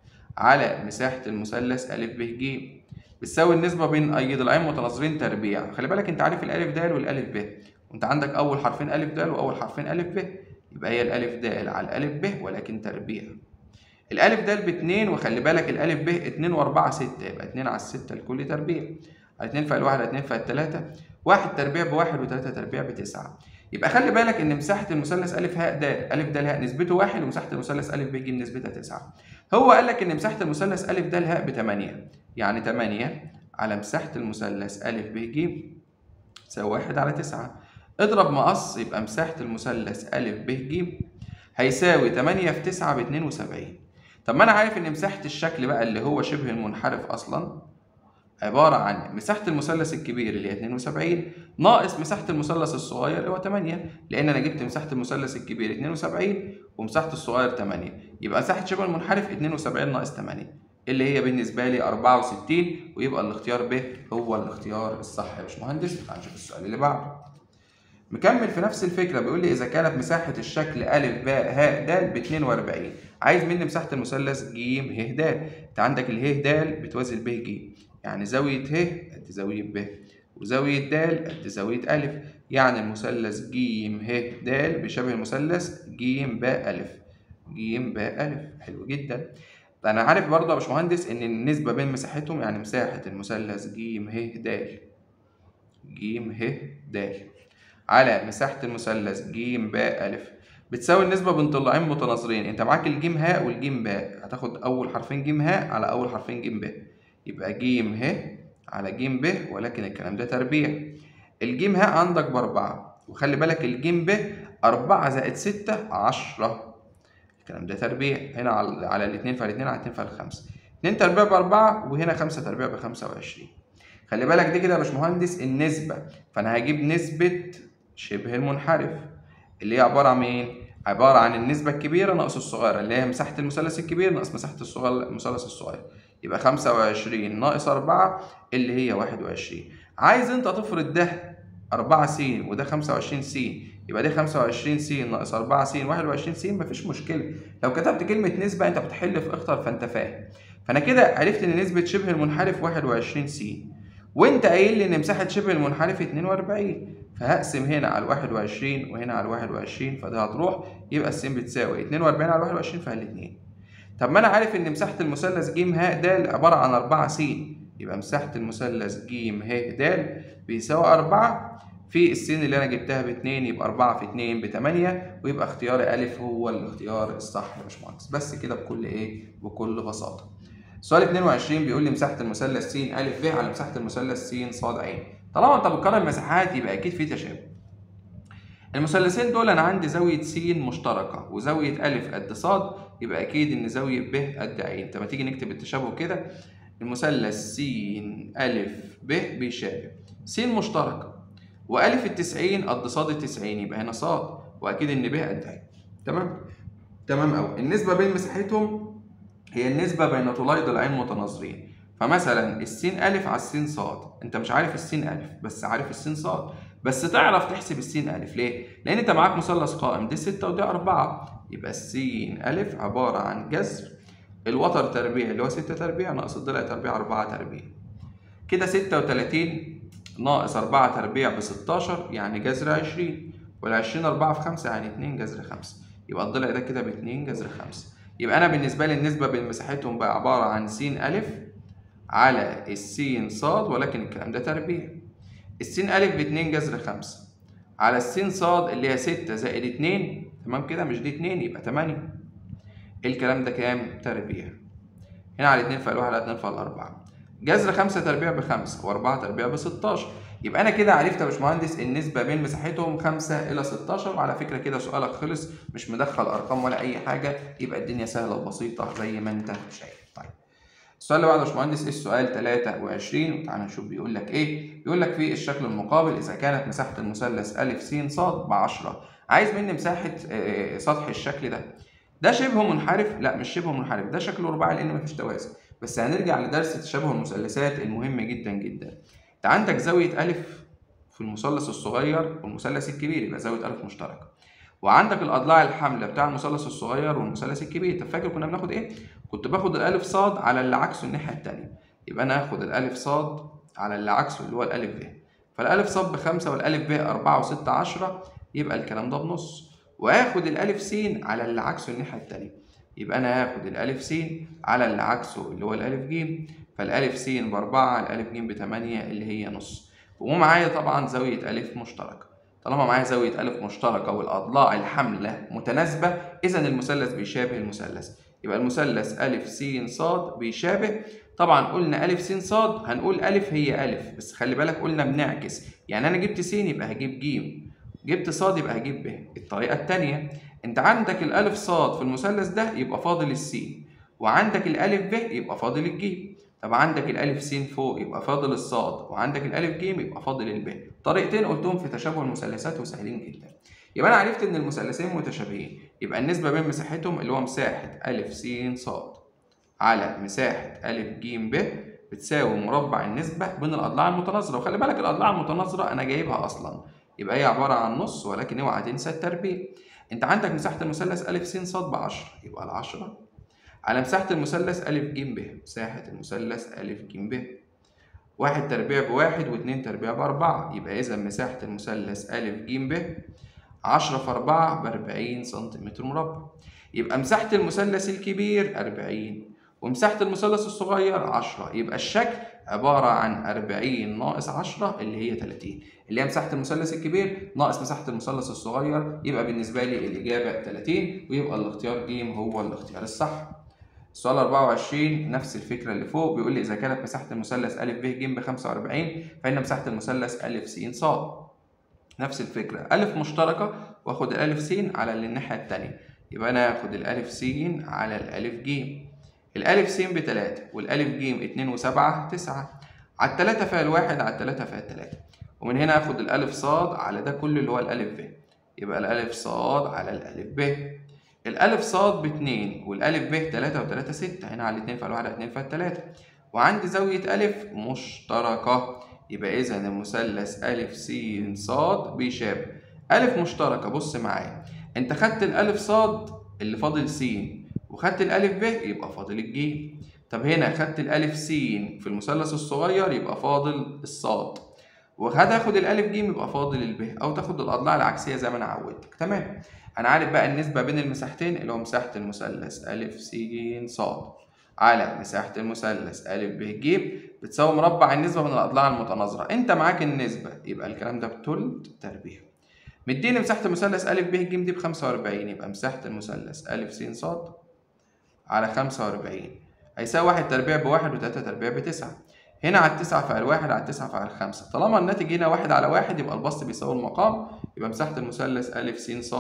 على مساحة المثلث أ ب ج بتساوي النسبة بين أي ضلعين متناظرين تربيع. خلي بالك أنت عارف الألف د والألف ب، وأنت عندك أول حرفين ألف د وأول حرفين ألف ب، يبقى هي الألف د على الألف ب ولكن تربيع. الألف د ب2، وخلي بالك الألف ب 2 و4 6، يبقى 2 على 6 الكل تربيع، على 2 فال 1 على 2 فال 3، 1 تربيع ب1 و3 تربيع ب9. يبقى خلي بالك إن مساحة المثلث أ ه د أ د ه نسبته 1 ومساحة المثلث أ ب ج نسبتها 9. هو قال لك إن مساحة المثلث أ د ه ب8، يعني 8 على مساحة المثلث أ ب ج تساوي 1 على 9. اضرب مقص، يبقى مساحة المثلث أ ب ج هيساوي 8 في 9 ب 72. طب ما أنا عارف إن مساحة الشكل بقى اللي هو شبه المنحرف أصلا عبارة عن مساحة المثلث الكبير اللي هي 72 ناقص مساحة المثلث الصغير اللي هو 8، لأن أنا جبت مساحة المثلث الكبير 72 ومساحة الصغير 8، يبقى مساحة شبه المنحرف 72 ناقص 8 اللي هي بالنسبة لي 64، ويبقى الاختيار ب هو الاختيار الصح يا باشمهندس. تعال نشوف السؤال اللي بعده. مكمل في نفس الفكرة، بيقول لي إذا كانت مساحة الشكل أ ب ه د ب 42، عايز مني مساحة المثلث ج ه د. أنت عندك اله د بتوازي ب ج، يعني زاوية ه قد زاوية ب، وزاوية د قد زاوية أ، يعني المثلث ج ه د بيشابه المثلث ج ب أ. ج ب أ حلو جدا. أنا عارف برضه يا باشمهندس إن النسبة بين مساحتهم، يعني مساحة المثلث ج ه د ج ه د على مساحة المثلث ج ب أ بتساوي النسبة بين ضلعين متناظرين. أنت معاك الجيم ه والجيم ب، هتاخد أول حرفين جيم ه على أول حرفين جيم ب، يبقى ج ه على ج ب، ولكن الكلام ده تربيع. الجيم ه عندك ب4، وخلي بالك الجيم ب 4 زائد 6 10، الكلام ده تربيع. هنا على الاثنين فالاثنين على 2 فال5، 2 تربيع ب4 وهنا 5 تربيع ب25. خلي بالك دي كده يا باشمهندس النسبة، فأنا هجيب نسبة شبه المنحرف اللي هي عبارة عن مين؟ عبارة عن النسبة الكبيرة ناقص الصغيرة اللي هي مساحة المثلث الكبير ناقص مساحة المثلث الصغير، يبقى 25 ناقص 4 اللي هي 21. عايز أنت تفرض ده 4 س وده 25 س، يبقى دي 25 س ناقص 4 س 21 س، مفيش مشكلة. لو كتبت كلمة نسبة أنت بتحل في اختر فأنت فاهم. فأنا كده عرفت إن نسبة شبه المنحرف 21 س، وأنت قايل لي إن مساحة شبه المنحرف 42، فهقسم هنا على 21 وهنا على 21، فده هتروح يبقى الس بتساوي 42 على 21 فالاتنين. طب ما أنا عارف إن مساحة المثلث ج ه د عبارة عن 4 س، يبقى مساحة المثلث ج ه د بيساوي 4 في السين اللي أنا جبتها ب2، يبقى 4 في 2 ب8، ويبقى اختيار أ هو الاختيار الصح يا باشمهندس. بس كده بكل بساطة. سؤال 22 بيقول لي مساحة المثلث س أ ب على مساحة المثلث س ص ع. طالما أنت بتقارن مساحات يبقى أكيد في تشابه. المثلثين دول أنا عندي زاوية س مشتركة وزاوية أ قد ص، يبقى أكيد إن زاوية ب قد ع. طب ما تيجي نكتب التشابه كده، المثلث س أ ب بيشابه س مشتركة وأ 90 قد ص 90، يبقى هنا ص، وأكيد إن ب قد ع. تمام أوي. النسبة بين مساحتهم هي النسبة بين طولي ضلعين متناظرين. فمثلا السين أ على السين ص، أنت مش عارف السين أ بس عارف السين ص، بس تعرف تحسب السين أ ليه؟ لأن أنت معاك مثلث قائم دي 6 ودي 4، يبقى السين أ عبارة عن جذر الوتر تربيع اللي هو 6 تربيع ناقص الضلع تربيع 4 تربيع. كده 36 ناقص 4 تربيع ب 16، يعني جذر 20، وال20 4 في 5 يعني 2 جذر 5، يبقى الضلع ده كده ب 2 جذر 5. يبقى أنا بالنسبة لي النسبة بين مساحتهم بقى عبارة عن س أ على السين ص، ولكن الكلام ده تربيع. السين أ ب 2 جذر 5 على السين صاد اللي هي 6 زائد 2. تمام كده، مش دي 2 يبقى 8. الكلام ده كام؟ تربيع. هنا على 2 فال 1 على 2 فال 4. جذر 5 تربيع ب5 و4 تربيع ب16. يبقى انا كده عرفت يا باشمهندس النسبه بين مساحتهم 5 الى 16. وعلى فكره كده سؤالك خلص، مش مدخل ارقام ولا اي حاجه، يبقى الدنيا سهله وبسيطه زي ما انت شايف. طيب السؤال اللي بعده يا باشمهندس السؤال 23، وتعالى نشوف بيقول لك ايه. بيقول لك في الشكل المقابل اذا كانت مساحه المثلث ا س ص ب10. عايز مني مساحه سطح الشكل ده. ده شبه منحرف؟ لا مش شبه منحرف، ده شكله رباعي لان مفيش توازي. بس هنرجع لدرس تشابه المثلثات المهم جدا جدا. انت عندك زاويه ا في المثلث الصغير والمثلث الكبير، يبقى زاويه ا مشتركه. وعندك الاضلاع الحامله بتاع المثلث الصغير والمثلث الكبير. طب فاكر كنا بناخد ايه؟ كنت باخد الالف صاد على اللي عكسه الناحيه الثانيه. يبقى انا هاخد الالف صاد على اللي عكسه اللي هو الالف ب. فالالف صاد ب5 والالف ب 4 و6 10، يبقى الكلام ده بنص. وهاخد الالف س على اللي عكسه الناحيه الثانيه. يبقى انا هاخد الالف س على اللي عكسه اللي هو الالف ج. فالالف س ب4 الالف ج ب8 اللي هي نص. ومعايا طبعا زاويه الف مشتركه. طالما معايا زاويه الف مشتركه والاضلاع الحامله متناسبه، اذا المثلث بيشابه المثلث. يبقى المثلث ا س ص بيشابه. طبعا قلنا ا س ص هنقول ا هي ا، بس خلي بالك قلنا بنعكس. يعني انا جبت س يبقى هجيب ج، جبت ص يبقى هجيب ب. الطريقه الثانيه، انت عندك الالف ص في المثلث ده يبقى فاضل السين، وعندك الالف ب يبقى فاضل الج. طب عندك الالف س فوق يبقى فاضل الصاد، وعندك الالف ج يبقى فاضل الب. طريقتين قلتهم في تشابه المثلثات وسهلين جدا. يبقى انا عرفت ان المثلثين متشابهين. يبقى النسبه بين مساحتهم اللي هو مساحه ا س ص على مساحه ا ج ب بتساوي مربع النسبه بين الاضلاع المتناظره. وخلي بالك الاضلاع المتناظره انا جايبها اصلا، يبقى هي عباره عن نص، ولكن اوعى تنسى التربيع. انت عندك مساحه المثلث ا س ص ب10، يبقى ال10 على مساحه المثلث ا ج ب. مساحه المثلث ا ج ب 1 تربيع ب1 و2 تربيع ب4، يبقى إذا مساحة المثلث أ ج ب 10 في 4 ب40 سنتيمتر مربع. يبقى مساحة المثلث الكبير 40 ومساحة المثلث الصغير 10، يبقى الشكل عبارة عن 40 ناقص 10 اللي هي 30، اللي هي مساحة المثلث الكبير ناقص مساحة المثلث الصغير. يبقى بالنسبة لي الإجابة 30، ويبقى الاختيار ج هو الاختيار الصح. السؤال 24 نفس الفكرة اللي فوق. بيقول لي إذا كانت مساحة المثلث أ ب ج ب 45 فإن مساحة المثلث أ س ص. نفس الفكرة، أ مشتركة وآخد الألف س على اللي الناحية التانية. يبقى أنا هاخد الألف س على الألف ج. الألف س ب3 والألف ج 2 و7 9. على التلاتة فيها الواحد على التلاتة فيها التلاتة. ومن هنا هاخد الألف ص على ده كله اللي هو الألف ب. يبقى الألف ص على الألف ب. الألف ص ب2 والألف ب 3 و3 6. هنا على 2 فالواحد على 2 فالتلاتة. وعندي زاوية ألف مشتركة. يبقى إذا المثلث أ س ص بيشابه. ألف مشتركة، بص معايا. أنت خدت الألف ص اللي فاضل س، وخدت الألف ب يبقى فاضل الج. طب هنا خدت الألف س في المثلث الصغير يبقى فاضل الصاد، وهتاخد الألف ج يبقى فاضل الب، أو تاخد الأضلاع العكسية زي ما أنا عودتك. تمام. أنا عارف بقى النسبة بين المساحتين اللي هو مساحة المثلث أ س ص على مساحة المثلث أ ب ج بتساوي مربع النسبة من الأضلاع المتناظرة. أنت معاك النسبة، يبقى الكلام ده بتلت تربيع. مديني مساحة المثلث أ ب ج دي ب45، يبقى مساحة المثلث أ س ص على 45 هيساوي 1 تربيع ب1 و3 تربيع ب9. هنا على التسعة فعل 1 على التسعة فعل 5. طالما الناتج هنا 1 على 1 يبقى البسط بيساوي المقام. يبقى مساحة المثلث أ س ص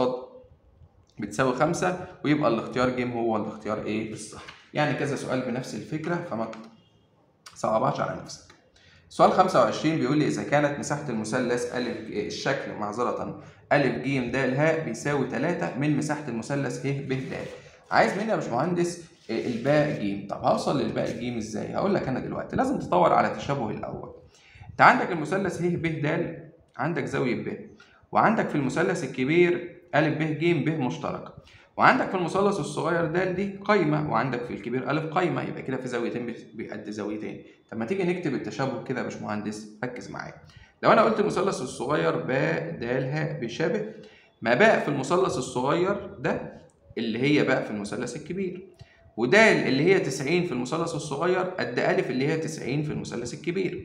بتساوي 5، ويبقى الاختيار ج هو الاختيار ايه الصح. يعني كذا سؤال بنفس الفكرة، فما تصعبهاش على نفسك. سؤال 25 بيقول لي إذا كانت مساحة المثلث الشكل معذرة أ ج د ه بيساوي 3 من مساحة المثلث ه ب د. عايز مني يا باشمهندس الباء ج. طب هوصل للباء ج ازاي؟ هقول لك انا دلوقتي. لازم تدور على تشابه الاول. انت عندك المثلث ه ب د، عندك زاويه ب، وعندك في المثلث الكبير ا ب ج ب مشتركه، وعندك في المثلث الصغير د دي قايمه، وعندك في الكبير ا قايمه. يبقى كده في زاويتين بقد زاويتين. طب ما تيجي نكتب التشابه كده يا باشمهندس، ركز معايا. لو انا قلت المثلث الصغير ب د ه بيشابه ما باء في المثلث الصغير ده اللي هي باء في المثلث الكبير، ودال اللي هي 90 في المثلث الصغير قد أ اللي هي 90 في المثلث الكبير.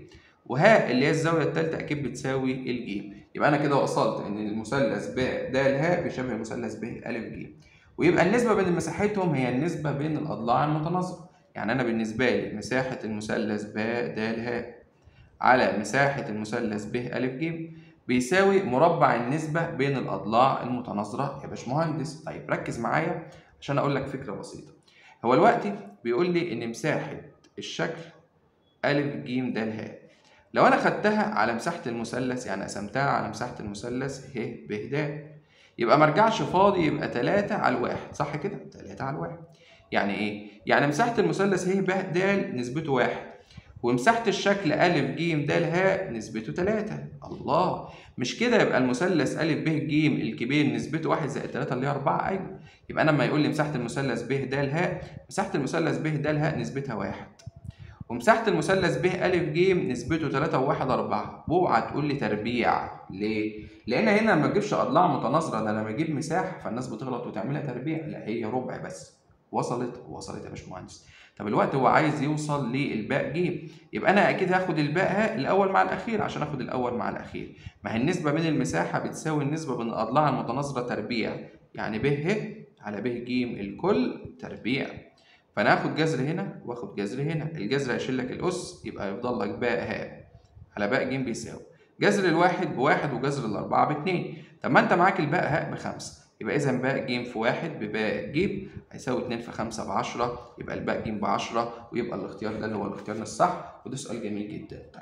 وهاء اللي هي الزاوية التالتة أكيد بتساوي الجيم. يبقى أنا كده وصلت إن المثلث ب د هاء بيشابه المثلث ب أ ج. ويبقى النسبة بين مساحتهم هي النسبة بين الأضلاع المتناظرة. يعني أنا بالنسبة لي مساحة المثلث ب د هاء على مساحة المثلث ب أ ج بيساوي مربع النسبة بين الأضلاع المتناظرة يا باشمهندس. طيب ركز معايا عشان أقول لك فكرة بسيطة. هو دلوقتي بيقول لي إن مساحة الشكل أ ج د ه لو أنا خدتها على مساحة المثلث، يعني قسمتها على مساحة المثلث ه ب د، يبقى مرجعش فاضي، يبقى 3 على الواحد، صح كده؟ 3 على الواحد. يعني إيه؟ يعني مساحة المثلث ه ب د نسبته 1، ومساحة الشكل أ ج د ه نسبته 3. الله، مش كده يبقى المثلث أ ب ج الكبير نسبته 1 زائد 3 اللي هي 4؟ أيوه. يبقى أنا لما يقول لي مساحة المثلث ب د ه، مساحة المثلث ب د ه نسبتها 1، ومساحة المثلث ب أ ج نسبته 3 و1 4. واوعى تقول لي تربيع، ليه؟ لأن هنا ما تجيبش أضلاع متناظرة، ده لما أجيب مساحة فالناس بتغلط وتعملها تربيع، لا هي ربع بس. وصلت يا باشمهندس. طب الوقت هو عايز يوصل للباء ج، يبقى أنا أكيد هاخد الباء ه الأول مع الأخير عشان آخد الأول مع الأخير. ما هي النسبة بين المساحة بتساوي النسبة بين الأضلاع المتناظرة تربيع، يعني ب ه على ب ج الكل تربيع. فانا هاخد جذر هنا واخد جذر هنا، الجذر هيشيل لك الاس، يبقى يفضل لك باء ه على باء ج بيساوي جذر الواحد بواحد وجذر الاربعه باتنين. طب ما انت معاك الباء ه ب5، يبقى اذا باء ج في 1 بباء ج هيساوي 2 في 5 ب10، يبقى الباء ج ب10، ويبقى الاختيار ده اللي هو الاختيار الصح. وده سؤال جميل جدا. طيب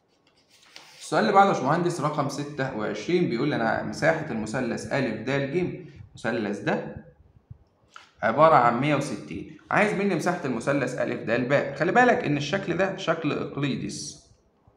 السؤال اللي بعده يا باشمهندس رقم 26 بيقول لي انا مساحه المثلث أ د ج، المثلث ده عبارة عن 160. عايز مني مساحة المثلث أ د ب. خلي بالك إن الشكل ده شكل إقليدس.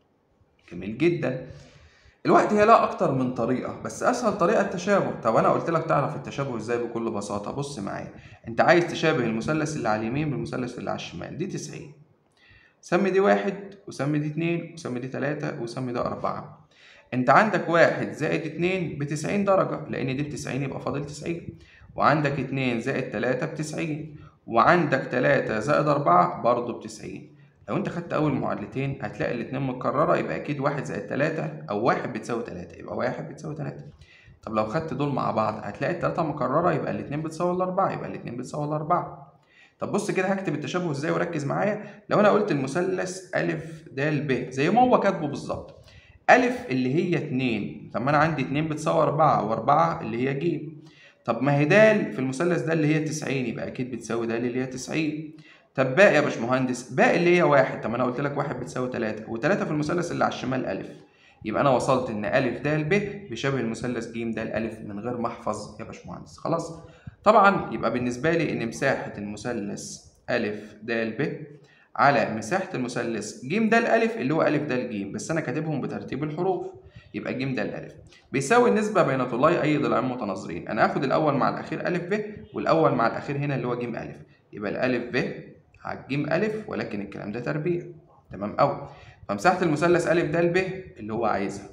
جميل جدا. الوقت هي لا أكتر من طريقة، بس أسهل طريقة التشابه. طب أنا قلت لك تعرف التشابه إزاي بكل بساطة. بص معايا، أنت عايز تشابه المثلث اللي على اليمين بالمثلث اللي على الشمال. دي 90، سمي دي 1 وسمي دي 2 وسمي دي 3 وسمي ده 4. أنت عندك 1 زائد 2 ب90 درجة، لأن دي ب90 يبقى فاضل 90. وعندك 2 زائد 3 ب90، وعندك 3 زائد 4 برضه ب90. لو انت خدت اول معادلتين هتلاقي الاتنين متكرره، يبقى اكيد 1 زائد 3 او 1 بتساوي 3، يبقى 1 بتساوي 3. طب لو خدت دول مع بعض هتلاقي التلاتة مكرره، يبقى الاتنين بتساوي الاربعه، يبقى الاتنين بتساوي الاربعه. طب بص كده هكتب التشابه ازاي وركز معايا. لو انا قلت المثلث أ د ب زي ما هو كاتبه بالظبط، أ اللي هي 2، طب ما انا عندي 2 بتساوي 4 و4 اللي هي ج. طب ما هي د في المثلث ده اللي هي 90، يبقى اكيد بتساوي د اللي هي 90. طب باء يا باشمهندس، باء اللي هي 1، طب ما انا قلت لك 1 بتساوي 3، و3 في المثلث اللي على الشمال أ. يبقى انا وصلت ان أ د ب بيشابه المثلث ج د أ من غير ما احفظ يا باشمهندس. خلاص. طبعا يبقى بالنسبه لي ان مساحه المثلث أ د ب على مساحه المثلث ج د أ اللي هو أ د ج، بس انا كاتبهم بترتيب الحروف، يبقى ج د أ بيساوي النسبة بين طولي أي ضلعين متناظرين. أنا هاخد الأول مع الأخير أ ب، والأول مع الأخير هنا اللي هو ج أ، يبقى الأ ب على الج أ، ولكن الكلام ده تربيع. تمام أوي. فمساحة المثلث أ د ب اللي هو عايزها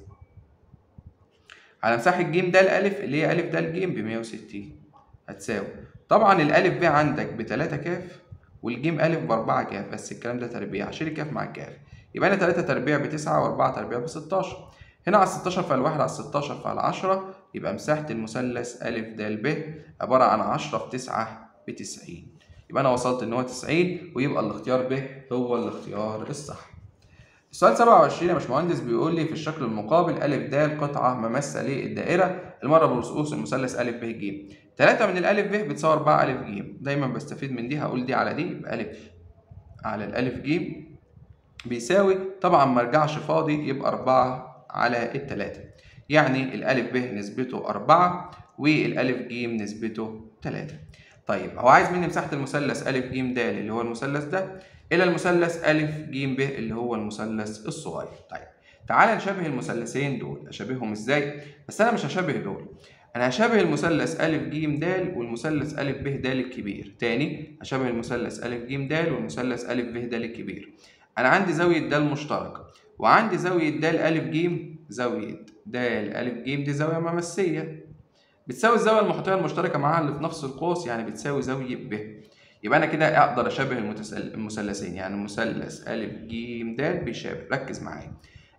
على مساحة ج د أ اللي هي أ د ج ب 160 هتساوي، طبعا الأ ب عندك ب 3 ك والج أ ب 4 ك، بس الكلام ده تربيع، شيل الكاف مع الكاف، يبقى أنا 3 تربيع ب 9 و4 تربيع ب 16. هنا على 16 فعلى الواحد على 16 فعلى 10، يبقى مساحة المثلث أ د ب عبارة عن 10 في 9 ب 90. يبقى أنا وصلت إن هو 90، ويبقى الاختيار ب هو الاختيار الصح. السؤال 27 يا باشمهندس بيقول لي في الشكل المقابل أ د قطعة مماسة للدائرة المرة برؤوس المثلث أ ب ج. 3 من الأ ب بتساوي 4 أ ج، دايما بستفيد من دي، هقول دي على دي، يبقى أ على الأ ج بيساوي، طبعا ما رجعش فاضي، يبقى 4 على التلاتة، يعني الألف ب نسبته 4 والألف ج نسبته 3. طيب هو عايز مني مساحة المثلث أ ج د اللي هو المثلث ده إلى المثلث أ ج ب اللي هو المثلث الصغير. طيب تعالى نشابه المثلثين دول. أشابههم إزاي؟ بس أنا مش هشابه دول، أنا هشابه المثلث أ ج د والمثلث أ ب د الكبير. تاني هشابه المثلث أ ج د والمثلث أ ب د الكبير. أنا عندي زاوية د مشتركة، وعندي زاوية د أ ج، زاوية د أ ج دي زاوية مماسية بتساوي الزاوية المحيطية المشتركة معاها اللي في نفس القوس، يعني بتساوي زاوية ب. يبقى أنا كده أقدر أشابه المثلثين، يعني مثلث أ ج د بيشابه، ركز معايا،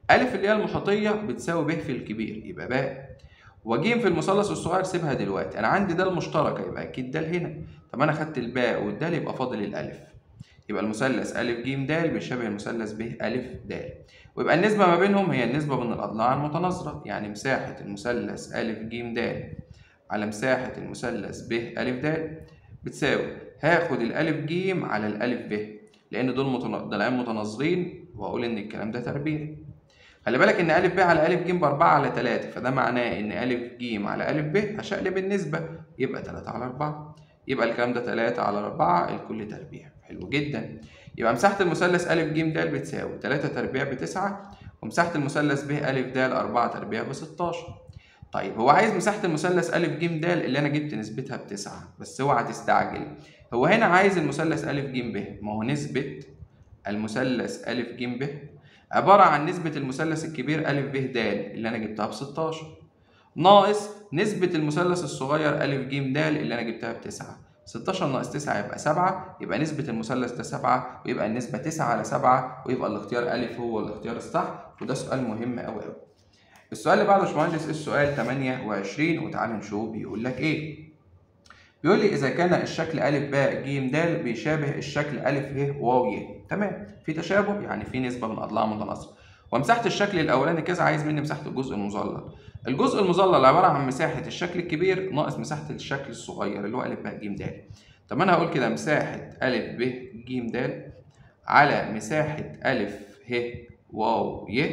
ألف اللي هي المحيطية بتساوي ب في الكبير يبقى باء، وجيم في المثلث الصغير سيبها دلوقتي، أنا عندي ده المشتركة يبقى أكيد ده هنا. طب أنا خدت الباء والدال يبقى فاضل الألف، يبقى المثلث أ ج د بيشابه المثلث ب أ د، ويبقى النسبة ما بينهم هي النسبة بين الأضلاع المتناظرة، يعني مساحة المثلث أ ج د على مساحة المثلث ب أ د بتساوي هاخد الألف ج على الألف ب، لأن دول ضلعين متناظرين، وأقول إن الكلام ده تربيع. خلي بالك إن أ ب على أ ج ب4 على 3، فده معناه إن أ ج على أ ب هشقلب النسبة يبقى 3 على 4، يبقى الكلام ده 3 على 4 الكل تربيع. حلو جدا. يبقى مساحة المثلث أ ج د بتساوي 3 تربيع ب9، ومساحة المثلث ب أ د 4 تربيع ب16. طيب هو عايز مساحة المثلث أ ج د اللي أنا جبت نسبتها ب9، بس اوعى تستعجل، هو هنا عايز المثلث أ ج ب، ما هو نسبة المثلث أ ج ب عبارة عن نسبة المثلث الكبير أ ب د اللي أنا جبتها ب16 ناقص نسبة المثلث الصغير أ ج د اللي أنا جبتها ب9. 16 ناقص 9 يبقى 7، يبقى نسبة المثلث ده 7، ويبقى النسبة 9 على 7، ويبقى الاختيار أ هو الاختيار الصح، وده سؤال مهم أوي أوي. السؤال اللي بعده يا باشمهندس السؤال 28، وتعالى نشوف بيقول لك إيه. بيقول لي إذا كان الشكل أ ب ج د بيشابه الشكل أ ه واو ي، تمام، في تشابه يعني في نسبة من أضلاع متناظرة، ومساحة الشكل الأولاني كذا، عايز مني مساحة الجزء المظلل. الجزء المظلل عبارة عن مساحة الشكل الكبير ناقص مساحة الشكل الصغير اللي هو أ ب ج د. طب أنا هقول كده مساحة أ ب ج د على مساحة أ ه واو ي،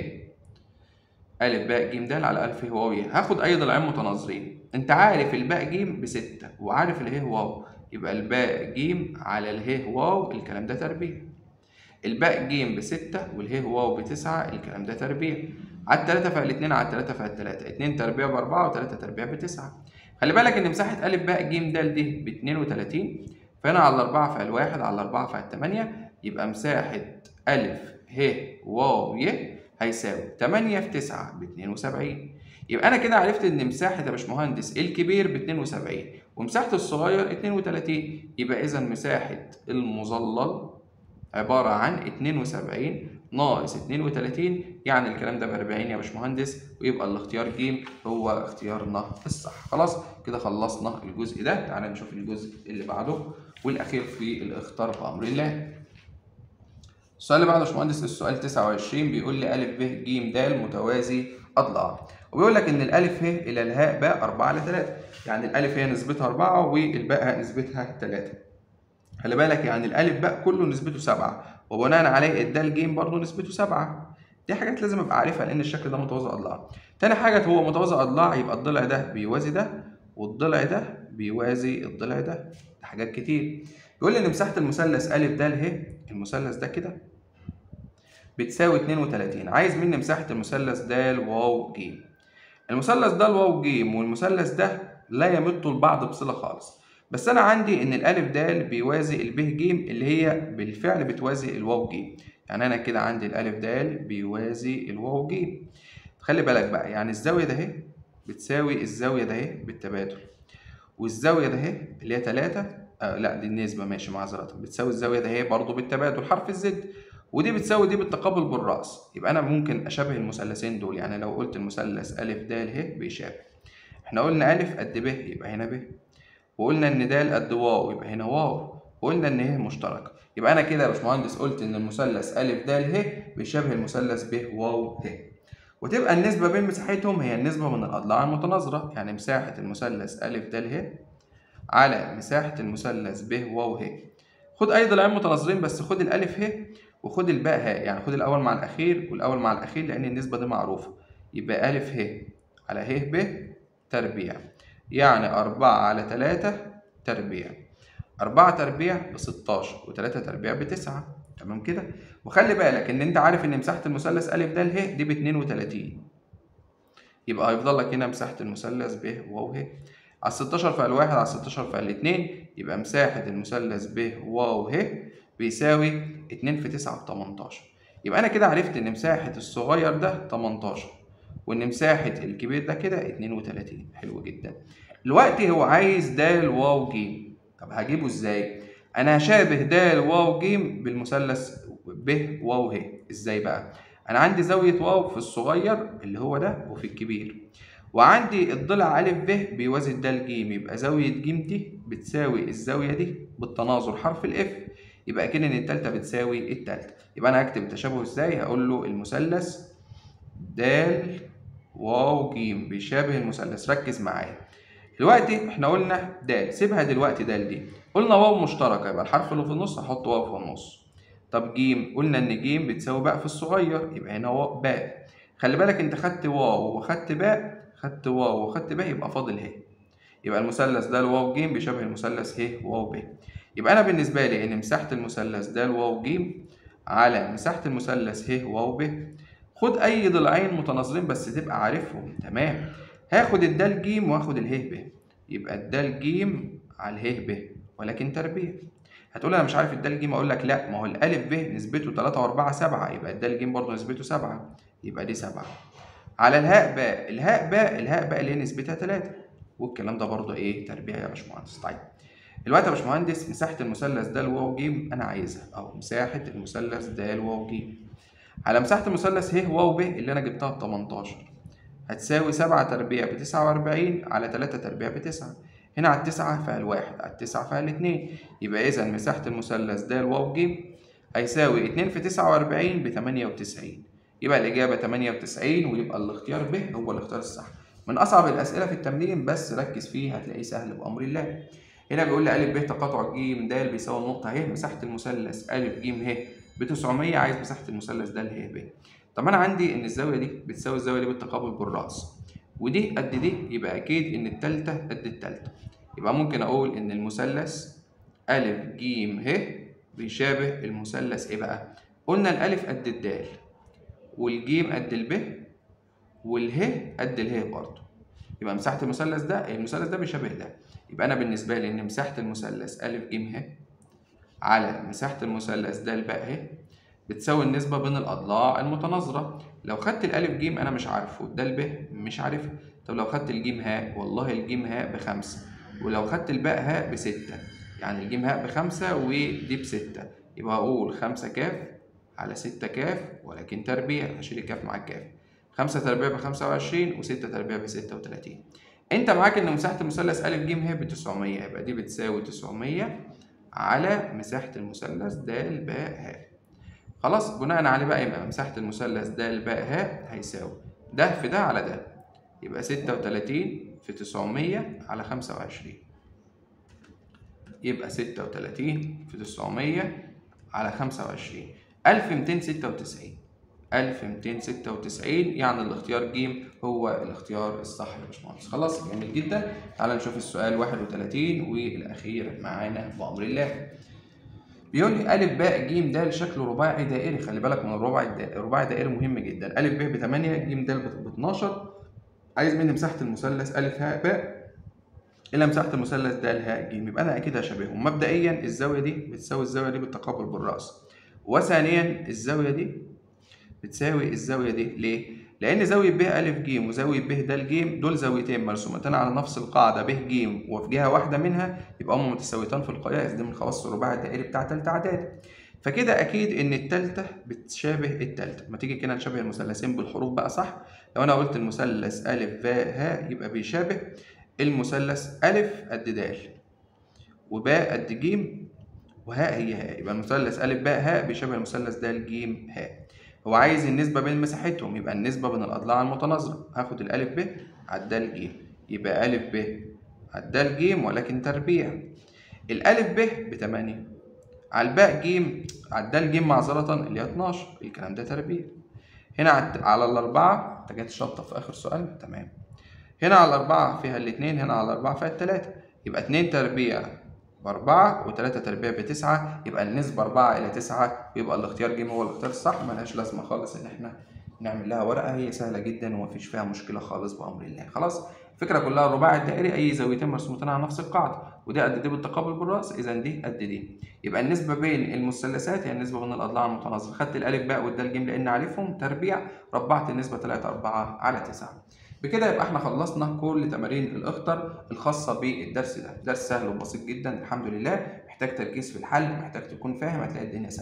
أ ب ج د على أ ه واو ي، هاخد أي ضلعين متناظرين. أنت عارف الباء ج ب6 وعارف اله واو، يبقى الباء ج على اله واو الكلام ده تربيع. الباء ج ب6 واله واو ب9 الكلام ده تربيع. على 3 فال 2 على 3 فال 3، 2 تربيع ب4 و3 تربيع ب9. خلي بالك إن مساحة أ ب ج د دي ب32، فهنا على 4 فال 1 على 4 فال 8، يبقى مساحة أ ه واو ي هيساوي 8 في 9 ب 72. يبقى أنا كده عرفت إن مساحة يا باشمهندس الكبير ب 72 ومساحة الصغير 32، يبقى إذا مساحة المظلل عبارة عن 72 ناقص 32، يعني الكلام ده ب 40 يا باشمهندس، ويبقى الاختيار ج هو اختيارنا الصح. خلاص كده خلصنا الجزء ده، تعالى نشوف الجزء اللي بعده والأخير في الاختار بأمر الله. السؤال اللي بعده يا باشمهندس السؤال 29، بيقول لي أ ب ج د متوازي أضلاع، وبيقول لك إن الألف ه إلى الهاء باء 4 على 3، يعني الألف هي نسبتها 4 والباء نسبتها 3. خلي بالك يعني الألف باء كله نسبته 7، وبناء عليه الدال ج برضه نسبته 7. دي حاجات لازم أبقى عارفها لأن الشكل ده متوازي أضلاع. تاني حاجة هو متوازي أضلاع، يبقى الضلع ده بيوازي ده والضلع ده بيوازي الضلع ده، ده حاجات كتير. بيقول لي إن مساحة المثلث أ د ه، المثلث ده كده بتساوي 32، عايز مني مساحة المثلث د واو ج. المثلث د واو ج والمثلث ده لا يمتوا لبعض بصلة خالص، بس أنا عندي إن الألف د بيوازي الب ج اللي هي بالفعل بتوازي الواو ج، يعني أنا كده عندي الألف د بيوازي الواو ج. خلي بالك بقى يعني الزاوية ده اهي بتساوي الزاوية ده اهي بالتبادل، والزاوية ده اهي اللي هي 3 لا دي النسبة ماشي معذرة، بتساوي الزاوية ده اهي برضه بالتبادل حرف الزد، ودي بتساوي دي بالتقابل بالرأس. يبقى أنا ممكن أشبه المثلثين دول، يعني لو قلت المثلث أ د ه بيشابه، احنا قلنا أ قد ب يبقى هنا ب، وقلنا إن د قد واو يبقى هنا واو، وقلنا إن ه مشتركة. يبقى أنا كده يا باشمهندس قلت إن المثلث أ د ه بيشابه المثلث ب واو ه، وتبقى النسبة بين مساحتهم هي النسبة من الأضلاع المتناظرة، يعني مساحة المثلث أ د ه على مساحة المثلث ب واو ه. خد أي ضلعين متناظرين بس خد الألف ه وخد الباء ه، يعني خد الأول مع الأخير والأول مع الأخير لأن النسبة دي معروفة، يبقى أ ه على ه ب تربيع، يعني 4 على 3 تربيع، 4 تربيع ب16 و3 تربيع ب9، تمام كده. وخلي بالك إن أنت عارف إن مساحة المثلث أ د ه دي ب32، يبقى هيفضل لك هنا مساحة المثلث ب واو ه على 16 فال 1 على 16 فال 2، يبقى مساحة المثلث ب واو ه بيساوي 2 في 9 ب 18. يبقى أنا كده عرفت إن مساحة الصغير ده 18 وإن مساحة الكبير ده كده 32. حلو جدا. دلوقتي هو عايز د واو ج، طب هجيبه إزاي؟ أنا هشابه د واو ج بالمثلث ب واو ه، إزاي بقى؟ أنا عندي زاوية واو في الصغير اللي هو ده وفي الكبير، وعندي الضلع أ ب بيوازي د ج، يبقى زاوية ج دي بتساوي الزاوية دي بالتناظر حرف الإف، يبقى أكن إن التالتة بتساوي التالتة. يبقى أنا هكتب التشابه إزاي؟ هقول له المثلث د واو ج بيشابه المثلث. ركز معايا. دلوقتي احنا قلنا د، سيبها دلوقتي د دي، قلنا واو مشتركة يبقى الحرف اللي في النص هحط واو في النص. طب ج، قلنا إن ج بتساوي باء في الصغير، يبقى هنا واو باء. خلي بالك أنت خدت واو وخدت باء، خدت واو وخدت باء، يبقى فاضل ه. يبقى المثلث د واو ج بيشابه المثلث ه واو ب. يبقى أنا بالنسبة لي إن مساحة المثلث د واو ج على مساحة المثلث ه واو ب، خد أي ضلعين متناظرين بس تبقى عارفهم. تمام. هاخد الدال ج وآخد اله ب، يبقى الدال ج على اله ب ولكن تربيع. هتقول أنا مش عارف الدال ج، أقول لك لا، ما هو الألف ب نسبته 3 و4 7، يبقى الدال ج برضه نسبته 7، يبقى دي 7 على الهاء باء. الهاء باء اللي هي نسبتها 3، والكلام ده برضه إيه؟ تربيع يا باشمهندس. طيب دلوقتي يا باشمهندس مساحة المثلث د واو ج أنا عايزها، أهو مساحة المثلث د واو ج على مساحة المثلث ه واو ب اللي أنا جبتها ب 18 هتساوي 7 تربيع ب 49 على 3 تربيع ب 9. هنا على التسعة فيها الواحد، على التسعة فيها الاتنين، يبقى إذا مساحة المثلث د واو ج هيساوي 2 في 49 ب 98. يبقى الإجابة 98، ويبقى الاختيار ب هو الاختيار الصح. من أصعب الأسئلة في التمرين بس ركز فيه هتلاقيه سهل بأمر الله. هنا بيقول لي أ ب تقاطع ج د بيساوي النقطة ه، مساحة المثلث أ ج ه ب 900، عايز مساحة المثلث د ه ب. طب أنا عندي إن الزاوية دي بتساوي الزاوية دي بالتقابل بالرأس، ودي قد دي، يبقى أكيد إن التالتة قد التالتة. يبقى ممكن أقول إن المثلث أ ج ه بيشابه المثلث إيه بقى؟ قلنا الألف قد الدال، والجيم قد الب، واله قد اله برضه. يبقى مساحة المثلث ده بيشابه ده. يبقى أنا بالنسبة لي إن مساحة المثلث أ ج ه على مساحة المثلث د ب ه بتساوي النسبة بين الأضلاع المتناظرة. لو خدت الألف ج أنا مش عارفه، د ب مش عارفها. طب لو خدت الجيم ه، والله الجيم ه ب5، ولو خدت الباء ه ب6، يعني الجيم ه ب5 ودي ب6، يبقى هقول 5 كاف على 6 كاف ولكن تربيع، هشيل الكاف مع الكاف. 5 تربيع ب25 و6 تربيع ب36. أنت معاك إن مساحة المثلث أ ج ه ب900، يبقى دي بتساوي 900 على مساحة المثلث د ب ه. خلاص، بناء عليه بقى يبقى مساحة المثلث د ب ه هيساوي ده في ده على ده، يبقى 36 في 900 على 25، يبقى 36 في 900 على 25 1296. 1296 يعني الاختيار ج هو الاختيار الصح يا باشمهندس. خلاص، جميل جدا. تعالى نشوف السؤال 31 والأخير معانا بأمر الله. بيقول لي أ ب ج د شكله رباعي دائري. خلي بالك من الرباعي دائري مهم جدا. أ ب ب 8 ج د ب 12. عايز مني مساحة المثلث أ ه ب إلى مساحة المثلث د ه ج، يبقى أنا أكيد هشبههم. مبدئيا الزاوية دي بتساوي الزاوية دي بالتقابل بالرأس، وثانيا الزاوية دي بتساوي الزاوية دي. ليه؟ لأن زاوية ب أ ج وزاوية ب د ج دول زاويتين مرسومتين على نفس القاعدة ب ج، وفي جهة واحدة منها، يبقى هما متساويتان في القياس. دي من خواص الرباعي الدائري بتاع تالتة إعدادي. فكده أكيد إن التالتة بتشابه التالتة. ما تيجي كده نشبه المثلثين بالحروف بقى، صح؟ لو أنا قلت المثلث أ ب ه يبقى بيشابه المثلث أ قد د وباء قد ج وهاء هي هاء، يبقى المثلث أ ب ه بيشابه المثلث د ج ه. هو عايز النسبة بين مساحتهم، يبقى النسبة بين الأضلاع المتناظرة. هاخد الألف ب على الدال ج، يبقى أ ب على الدال ج ولكن تربيع. الألف ب ب8 على الباء ج على الدال ج معذرة اللي هي 12، الكلام ده تربيع. هنا على الأربعة، أنت جاي تشطب في آخر سؤال، تمام. هنا على الأربعة فيها الاتنين، هنا على الأربعة فيها التلاتة، يبقى 2 تربيع ب4 و3 تربيع ب9، يبقى النسبة 4 إلى 9، ويبقى الاختيار ج هو الاختيار الصح. ملهاش لازمة خالص إن إحنا نعمل لها ورقة، هي سهلة جدا ومفيش فيها مشكلة خالص بأمر الله. خلاص، الفكرة كلها الرباعي الدائري أي زاويتين مرسومتين على نفس القاعدة، ودي قد دي بالتقابل بالرأس، إذا دي قد دي. يبقى النسبة بين المثلثات هي النسبة بين الأضلاع المتناظرة. خدت الألف باء والدال ج لأن عارفهم تربيع، ربعت النسبة 3 4 على 9. بكده يبقى احنا خلصنا كل تمارين الاخطر الخاصه بالدرس ده. درس سهل وبسيط جدا الحمد لله، محتاج تركيز في الحل، محتاج تكون فاهم، هتلاقي الدنيا سهله.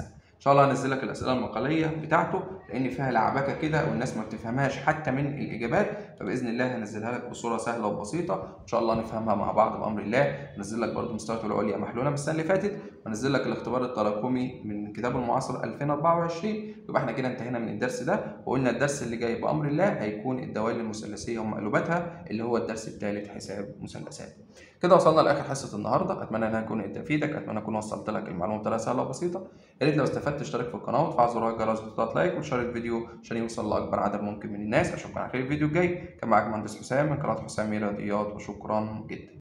شاء الله هنزل لك الاسئله المقاليه بتاعته، لان فيها لعبكه كده والناس ما بتفهمهاش حتى من الاجابات، فباذن الله هنزلها لك بصوره سهله وبسيطه، ان شاء الله نفهمها مع بعض بامر الله. نزل لك برضو مستوى العليا محلوله من السنه اللي فاتت، ونزل لك الاختبار التراكمي من كتاب المعاصر 2024. يبقى احنا كده انتهينا من الدرس ده، وقلنا الدرس اللي جاي بامر الله هيكون الدوال المثلثيه ومقلوباتها، اللي هو الدرس الثالث حساب مثلثات. كده وصلنا لاخر حصه النهارده، اتمنى ان انا اكون قدرت افيدك، اتمنى اكون وصلت لك المعلومه بطريقه سهله وبسيطه. يا ريت لو استفدت تشترك في القناه وتفعل زر الجرس وتضغط لايك وتشير الفيديو عشان يوصل لاكبر عدد ممكن من الناس. اشوفكم على خير الفيديو الجاي. كان معاك مهندس حسام من قناه حسام رياضيات، وشكرا جدا.